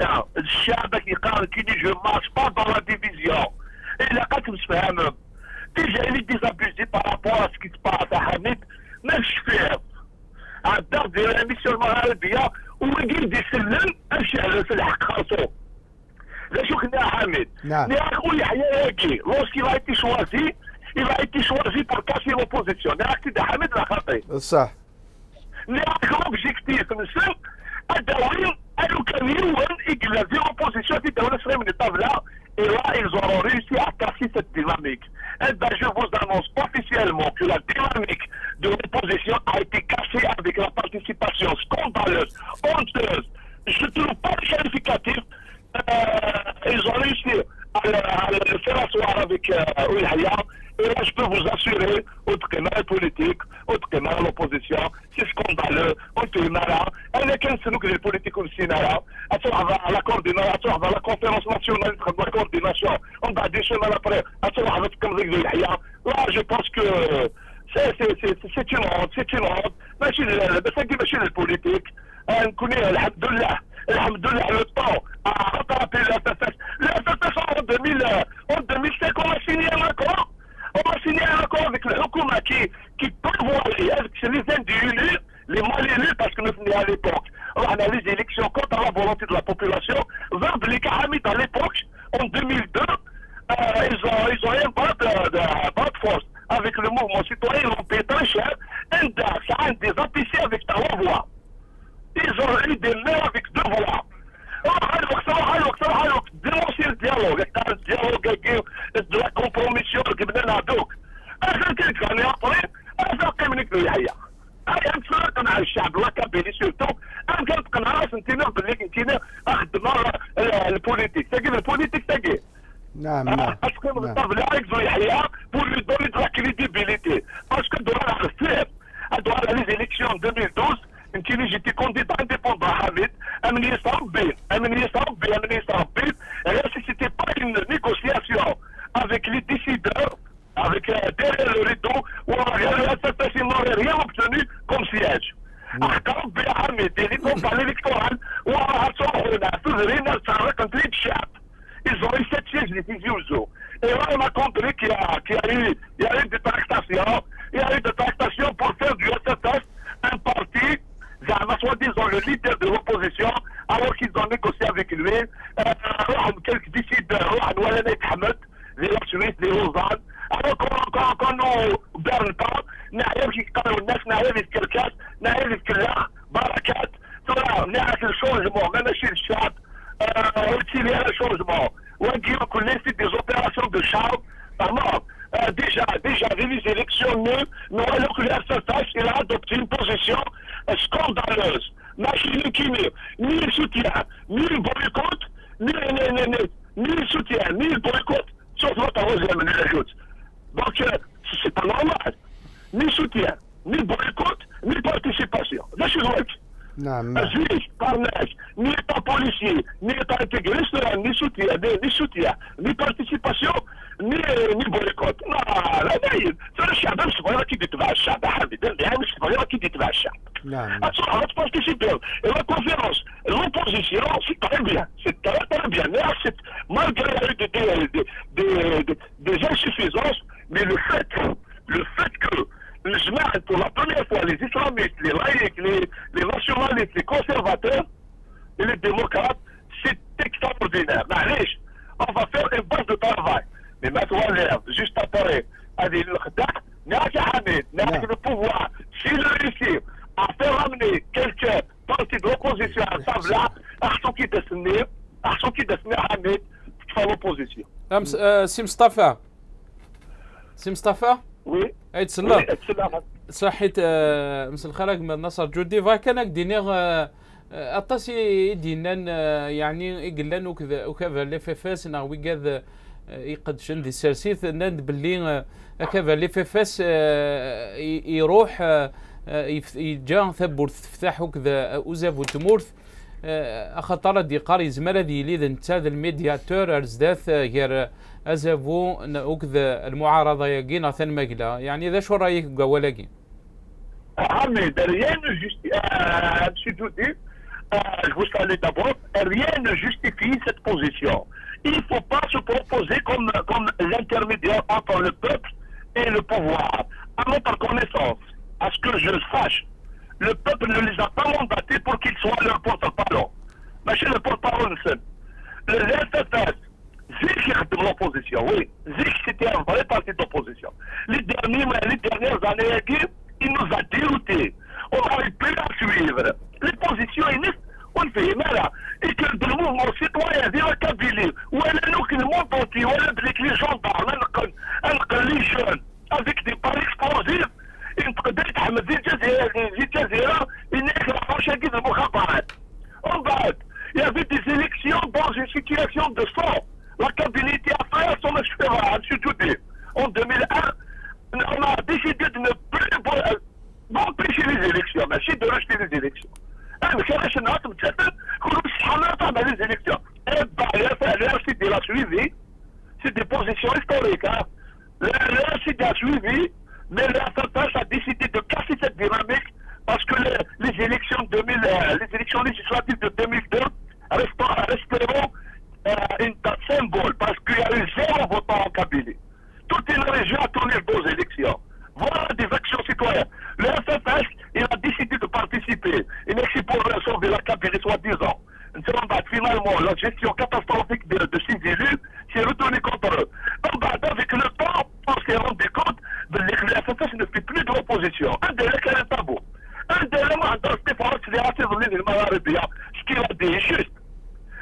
ne marche pas dans la division. Et là, quand tu me fais un homme, déjà, il est désabusé par rapport à ce qui se passe à Hamid, mais je fais un dard de l'émission Magharbia où il dit des semaines, un chien, c'est le Hakhasso. Là, je connais Hamid. Lorsqu'il a été choisi, il a été choisi pour casser l'opposition. صح. L'objectif, monsieur, الدولة قالوا كان يوم إجلازي opposition في الدولة الإسلامية من الطاولة et là ils auront réussi à casser cette dynamique. Et ben je vous annonce officiellement que la dynamique de l'opposition a été cassée avec la participation scandaleuse, honteuse. Je ne trouve pas le qualificatif. Euh, ils ont réussi à le, à le faire asseoir avec euh, Ouihaya. Et là, je peux vous assurer, autre que la politique, autre que l'opposition, c'est scandaleux, on te malade. Elle n'est qu'un seul que les politiques aussi malades. À la coordination, à la conférence nationale de la coordination, on va deux semaines après, à avec comme là, je pense que c'est une honte, c'est une honte. Mais c'est une politique. On connaît, alhamdoulilah, alhamdoulilah, le temps à rattraper le F F S. Le F F S en deux mille cinq, on a signé un accord. On va signer un accord avec le Hukuma qui, qui prévoit les individus, les mal élus, parce que nous sommes à l'époque. On a les élections contre la volonté de la population. Zab, les Kahamid à l'époque, en deux mille deux, euh, ils ont, ils ont un bras de, de, de force avec le mouvement citoyen, ils ont payé très cher. Un des A P C avec trois voix. Ils ont eu des maires avec deux voix. راح الوقت راح الوقت راح الوقت دينونسي الديالوج تاع الديالوج كي لا كومبروميسيون كبدنا هذوك انا كنت راني اطري انا باقي من يحيى انا نتفرق مع الشعب لا كابيلي سورتو انا كنتقنع سنتينا باللي كنتينا اخدم البوليتيك تاكي البوليتيك تاكي نعم نعم اسكو من الطابله عليك يحيى بور لو دوني دو لا كريديبيليتي باسكو دوار على السير دوار على لي زيليكسيون ألفين واثناش انت اللي جيتي كونديدا انديبوندون حميد امن يصربي امن يصربي امن يصربي غير سي سيتي با اون نيغوسياسيون افيك لي ديسيدور avec derrière le rideau où la situation n'aurait rien obtenu comme siège. أحكام بحمد اللي كومباني الكتورال وهتصورنا سوزرينا الصراحة كنتري الشعب. Ils ont eu sept sièges les Tiziouzo. Et là on a compris qu'il y a, qu'il y a eu, il y a eu des tractations, il y a eu des tractations pour faire du S F S un parti, soi-disant le leader de l'opposition, alors qu'ils ont négocié avec lui, euh, quelques décideurs, Oualanet Hamed, les Suisses, les Lausanne. Alors qu'on ne berne pas, نعرف يقرأوا الناس نعرف الكركات نعرف الكلاخ بركات ترى نعرف الشونجمون ما ماشي الشعب وتسيلي على شونجمون ونجيو كل سي دي زوبيراسيون دو شعب تمام ديجا ديجا في لي زيليكسيون نو نورالو كو الاف اف اس il a adopté une position scandaleuse ماشي لكيمي ni le soutien ni le boycott ni ni le soutien ni le boycott sauf votre deuxième ni la joute. Donc, euh, c'est pas normal. Ni soutien, ni boycott, ni participation. Là, je suis نعم juge, carnage, ni état policier, ni état intégriste, ni soutien, ni, ni soutien, ni participation, ni, ni boycott. Non, لا داير. ترى الشعب مش صغيرة كي تتبع الشعب حبيبي، يعني مش صغيرة كي تتبع الشعب. نعم. Attention, à participer. Et la conférence, l'opposition, c'est très bien. C'est très très bien. Mais c'est, malgré des, des, des, des, des insuffisances, mais le fait, le fait que pour la première fois, les islamistes, les laïcs, les, les nationalistes, les conservateurs et les démocrates, c'est extraordinaire. معليش, on va faire une base de travail. Mais maintenant, juste après, هذه الخدع, ناجي حميد, ناجي le pouvoir, s'il réussit à faire amener quelqu'un parti de l'opposition à table là, أحسن كي تسني, أحسن كي تسني حميد, تفعل l'opposition. سي مصطفى سي مصطفى وي اي تسلم صحيت مسا الخير من نصر جودي فاكانك دينيغ اطاسي دينا يعني يقلن وكذا وكذا لي فيفاس ناوي كذا يقد شن دي سيرسيت ناد باللي كذا لي فيفاس يروح يجا ثبورث تفتح وكذا اوزاف وتمورث خطر دي قاري زمر دي لي نتا الميدياتور ارزداث غير ازافو وكذا المعارضه يقينا ثن مقله يعني ذا شو رايك ولاكي حميد rien ne justifie monsieur Djoudi je vous salue d'abord rien ne justifie cette position il ne faut pas se proposer comme comme l'intermédiaire entre le peuple et le pouvoir à notre connaissance à ce que je sache le peuple ne les a pas mandatés pour qu'ils soient leur porte-parole ماشي le porte-parole seul le F F S Zik de l'opposition, oui. Zik c'était un vrai parti d'opposition. Les, derniers, les dernières années, il nous a déroutés. On n'arrive plus à suivre. Les positions énistes, on le fait, mais là, et que le mouvement citoyen, dit la Kabylie, où elle est nous qui le monde entier, où elle est avec les gendarmes, les jeunes, avec des paris explosifs, une قدرت حمد زي الجزيرة زي الجزيرة إنك راح شاكيد المخابرات. En bas, il y avait des élections dans une situation de sang. La Kabylie était à faire son cheval, M. Djoudi. En deux mille un, on a décidé de ne plus d'empêcher les élections, mais c'est de rejeter les élections. Mais quand je n'ai pas les élections, et bah, l'R C D l'a suivi, c'est des positions historiques. Hein. L'R C D a suivi, mais l'R F S a décidé de casser cette dynamique parce que les, les élections deux mille, les élections législatives de deux mille deux resteront Euh, une date symbole parce qu'il y a eu zéro votant en Kabylie. Toute une région a tourné aux élections. Voilà des actions citoyennes. Le F F S, il a décidé de participer. Une exploration de la Kabylie, soi-disant. Finalement, la gestion catastrophique de, de ces élus s'est retournée contre eux. Avec le temps, on s'est rendu compte que le F F S ne fait plus de l'opposition. Un délai qui est un tabou. Un délai, dans Stéphane, c'est assez donné de ce qu'il a dit juste.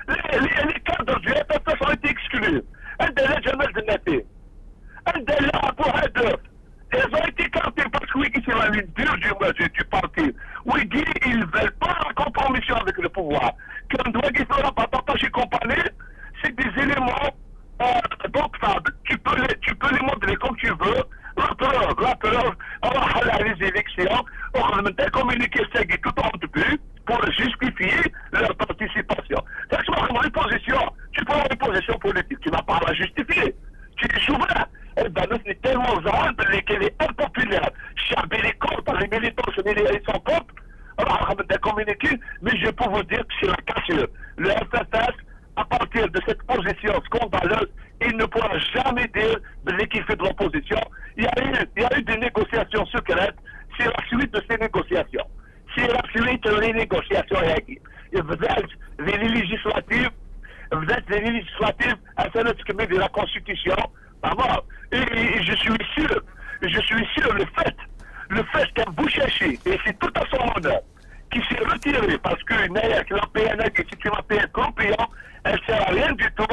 du parti. Oui, ils ne veulent pas la compromission avec le pouvoir. Quand Douagui Flora Patatache et compagnie, c'est des éléments adoptables. Tu peux les, tu peux les montrer comme tu veux. La preuve, la preuve, on va les élections, on va communiquer tout en début pour justifier leur participation. C'est vraiment une position. Tu prends une position politique, tu n'as pas à la justifier. Tu es souverain. Eh ben, c'est tellement grande qu'elle est impopulaire. Chaber les contre les militants, ils sont contre. Alors, on va communiquer, mais je peux vous dire que c'est la cassure. Le F F S, à partir de cette position scandaleuse, il ne pourra jamais dire de l'équipe de l'opposition. Il y a eu, il y a eu des négociations secrètes. C'est la suite de ces négociations. C'est la suite des négociations. Et vous êtes les législatives, vous êtes les législatives à celle de la Constitution. Et, et je suis sûr, je suis sûr le fait, le fait qu'un Bouchachi, et c'est tout à son honneur, qui s'est retiré parce que la P N L, c'est une P N L concluant, elle ne sert à rien du tout.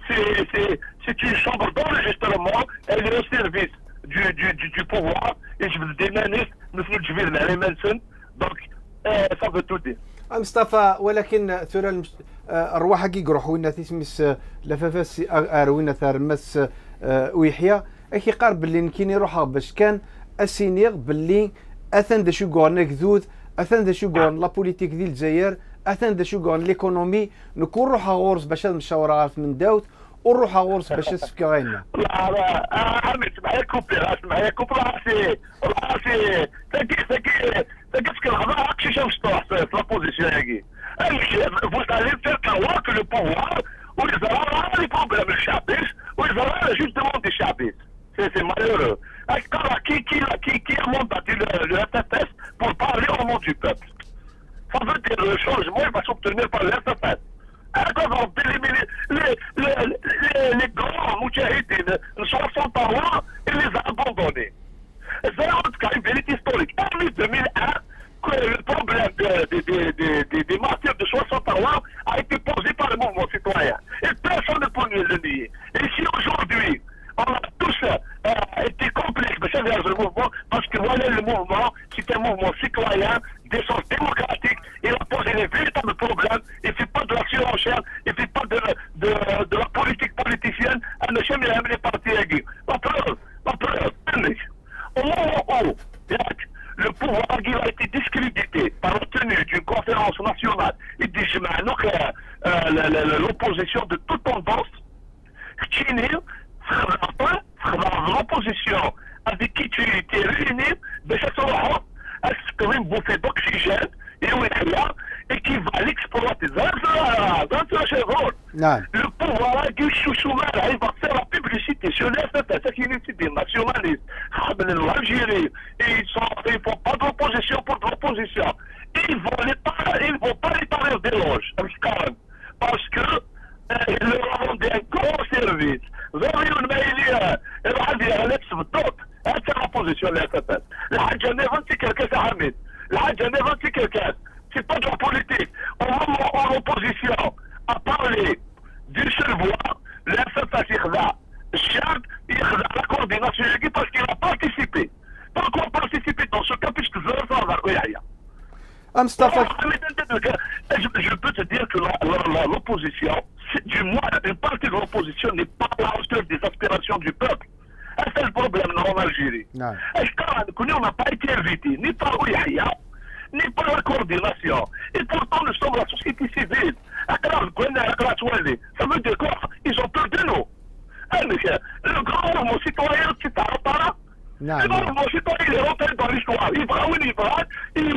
C'est une chambre d'enregistrement, elle est au service du, du, du, du pouvoir, et je vous dis, monsieur Jvir, les Manson, donc euh, ça veut tout dire. مصطفى ولكن ترى الرواح كي يروحوا لنا تيسمس لفافاس اروينا ثار مس ويحيى اكي قارب باللي كاين يروحها باش كان اسينيغ باللي اثن دا شو غورنا كذوذ اثن دا شو غورن لا بوليتيك ديال الجزائر اثن دا شو غورن ليكونومي نكون روحها غورس باش هاد المشاورات من داوت ونروحها غورس باش تسفكا غينا. لا لا عمي اسمعي كوبي اسمعي كوبي راسي راسي تاكي تاكي تاكي تسكن الهضره هاكشي شمس تروح في لا بوزيسيون هاكي. Vous allez faire savoir que le pouvoir, où ils auront les problèmes de Chabis, où ils auront justement des Chabis. C'est malheureux. Qui, qui, qui, qui a mandaté le, le F F S pour parler au nom du peuple? Ça veut dire le changement, il va s'obtenir par le F F S. Alors, les, les, les, les, les grands moudjahidines, soixante ans, il les a abandonnés. C'est en tout cas une vérité historique. En deux mille un, le problème des de, de, de, de martyrs de soixante ans a été posé par le mouvement citoyen. Et personne ne peut le nier. Et si aujourd'hui, on a tous euh, été complexes vers le mouvement, parce que voilà, le mouvement, c'est un mouvement citoyen, d'essence démocratique, il a posé les véritables problèmes, il ne fait pas de la surenchère, il ne fait pas de, de, de la politique politicienne, elle ne jamais aimé les partis aiguës. La preuve, la preuve, au moment où le pouvoir a été discrédité par la tenue d'une conférence nationale et des euh, l'opposition de toute tendance, l'opposition avec qui tu étais réuni, est quand même bouffée d'oxygène et et qui va l'exploiter. Le pouvoir a dit il va faire la publicité sur les F F S, qui est des nationalistes, l'Algérie, et ils ne font pas d'opposition pour de l'opposition. Ils ne vont pas les parler d'éloge, parce que ils leur ont rendu un grand service. Vous avez une maïlia, elle va dire à l'ex d'autres, elle fait l'opposition de la F F S. La Hadja Nevan, c'est quelqu'un, c'est Hamid. La Hadja Nevan, c'est quelqu'un. C'est pas de la politique. Au moment où l'opposition a parlé d'une seule voix, le F F S il a le chef, il a la coordination parce qu'il a participé. Pourquoi participer dans ce cas puisque je veux faire la réaction? Je peux te dire que l'opposition, du moins une partie de l'opposition n'est pas à la hauteur des aspirations du peuple. C'est le problème en Algérie. On n'a pas été invité ni par Ouihia, ni par la coordination. Et pourtant, nous sommes la société civile. Ça veut dire quoi? Ils ont peur de nous. Le grand mouvement citoyen, c'est un appareil. Le grand mouvement citoyen, il est rentré dans l'histoire. Il va où il va, il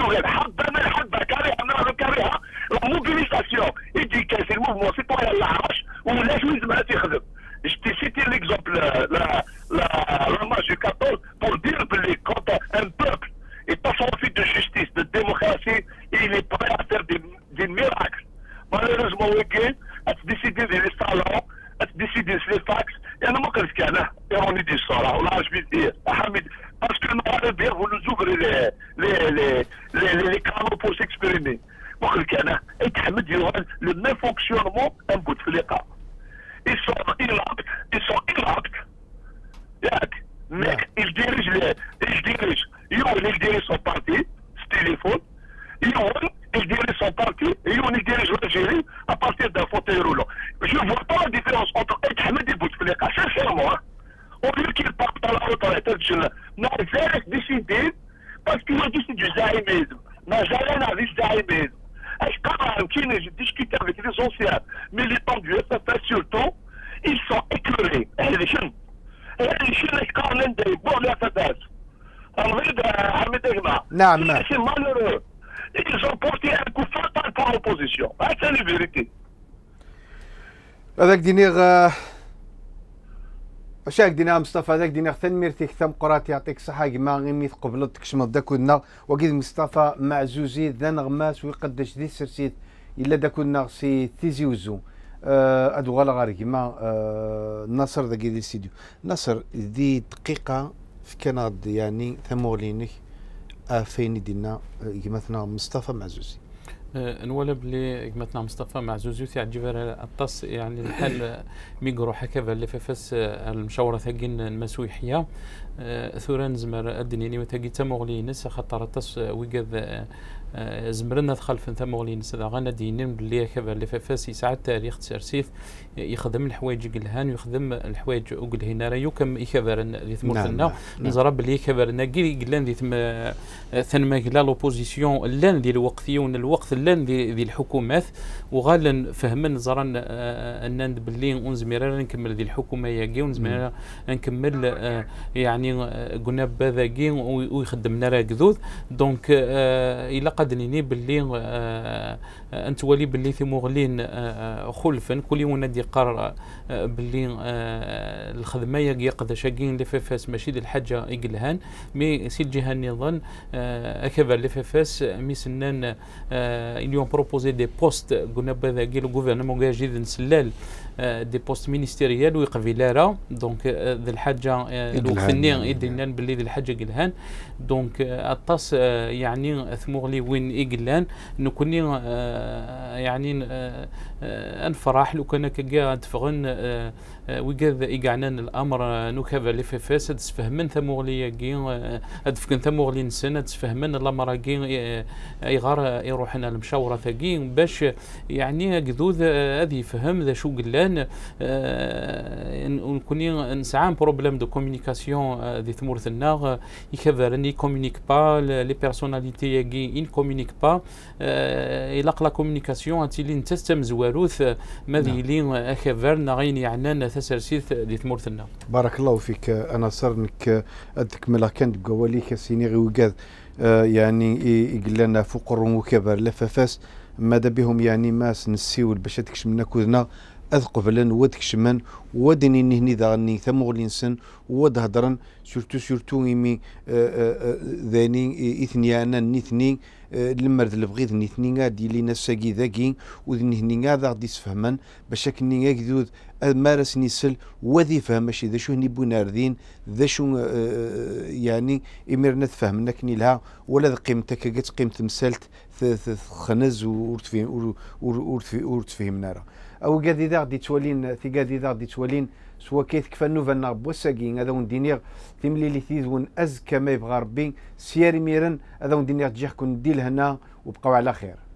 la mobilisation. Il dit que c'est le mouvement citoyen l'arrache ou la justice m'a dit. Je t'ai cité l'exemple, la, la, la marche du quatorze, pour dire que quand un peuple est pas sans de justice, de démocratie, il est prêt à faire des, des miracles. Malheureusement, ok, à se décider des salons, à se décider les fax, et on a qu'est-ce qu'il y a, et on est des salons, là je vais dire, parce que nous allons bien, vous nous ouvrez les, les, les, les, les, les canaux pour s'exprimer. Et le même fonctionnement, un bout de les cas. Ils sont inaptes, ils sont inaptes. Mais ils dirigent les, ils dirigent, ils dirigent son parti, téléphone, il dirige son parti, il dirige l'Algérie à partir d'un fauteuil roulant. Je ne vois pas la différence entre Ahmed et Bouteflika, sincèrement. Au lieu qu'il parte à la retraite, non, c'est décidé parce qu'il a dit c'est du zaïmisme. Non, jamais n'a vu zaïmisme. Est-ce quand même discuté avec les anciens militants du F F S surtout, ils sont éclairés. Les jeunes, les jeunes, ils connaissent des bons F F S. C'est malheureux. Ils ont porté un coup fatal pour l'opposition. C'est la vérité. هذاك دينيغ واش دينا مصطفى هذاك دينيغ تنميرتك ثم قرات يعطيك الصحه كما غيميت قبلت كشمط داكودنا وكيد مصطفى معزوزي ذا نغماس ويقدش ذي سرسيت الا داكودنا سي تيزي وزو ادو غالا غير كيما ناصر ذاك دي ستوديو ناصر ذي دقيقه في كندا يعني ثمولينك فين دينا كيما مصطفى معزوزي نولى بلي كما مصطفى معزوزي تعجب الطاس يعني الحال ميقرو هكذا اللي في فاس المشاوره ثقين المسويحيه ثوران زمر الدنيني وتاقي تمغلي نس خاطر الطاس ويقذ زمرنا دخل في ثمغلي نس غانا دينين بلي هكذا اللي في فاس يسعى تاريخ تسرسيف يخدم الحوايج قلهان ويخدم الحوايج وقل هنا يكم يكبر اللي ثمرتنا نزرب بلي يكبر ناقي قلان ذي ثم ثنما قلا لوبوزيسيون لان ذي الوقتيون الوقت لان ذي ذي الحكومات وغالا فهمن زران ان باللي ونزميرا نكمل ذي الحكومه ياقي ونزميرا نكمل يعني قلنا بذاقي ويخدمنا راه قذوذ دونك الى قدنيني باللي انت ولي باللي ثموغلين خلفا كل يوم ندي قرار باللي الخدمه ياقي قد شاقين اللي في فاس ماشي ذي الحاجه يقلهان مي سي الجهه النظام هكذا اللي في فاس مي سنان ils ont proposé des postes قلنا بذاقي الجوفرنمون جا جديد نسلال دي بوست مينيستيريال ويقفيلارا دونك ذي الحاجه الوقتني يدينا باللي ذي الحاجه قلهان دونك الطاس يعني ثموغلي وين يقلان نكوني يعني انفرح لو كان كاع تفغن ويقذ يقعنان الامر نكافا اللي في فاسد تفهمن ثموغلي كي ادفكن ثموغلي نسنه تفهمن الامر كي يغار يروحنا المشاوره ثقي باش يعني قذوذ هذه فهم ذا شو قلان نكوني نسعى بروبليم دو كومونيكاسيون ذي ثمورثنا يكذا راني كومونيك با لي بيرسوناليتي ياكي ان كومونيك با الى لا كومونيكاسيون تيلي تستم زواروث ماذي لي اخبرنا غين يعنان تسرسيت ذي ثمورثنا. بارك الله فيك انا صرنك ادك ملا كان قولي كسيني غي وقاد يعني يقول لنا فقر وكبر لففاس ماذا بهم يعني ماس نسيول باش تكشمنا كودنا اذقبلن ودكشمن ودني نهني ذاني ثمغ الانسان ود هضرن سورتو سورتو يمي ذاني اثنيانا نثني المرد اللي بغيت نثني غادي لينا ساقي ذاكي ودني هذا غادي يسفهمن باش كني يقدود مارس نيسل وذي فهم ماشي ذا شو نبو ناردين ذا شو يعني اميرنا تفهمنا كني لها ولا قيمتك قالت قيمه مسالت خنز ورتفهم ورتفهمنا راه او قادي ذا غادي تولين في قادي ذا غادي تولين سوا كيف كفا نوفا بوساكين هذا وندينيغ تيملي لي تيزون از كما يبغى ربي سياري ميرن هذا وندينيغ تجيح كون ديل هنا وبقاو على خير.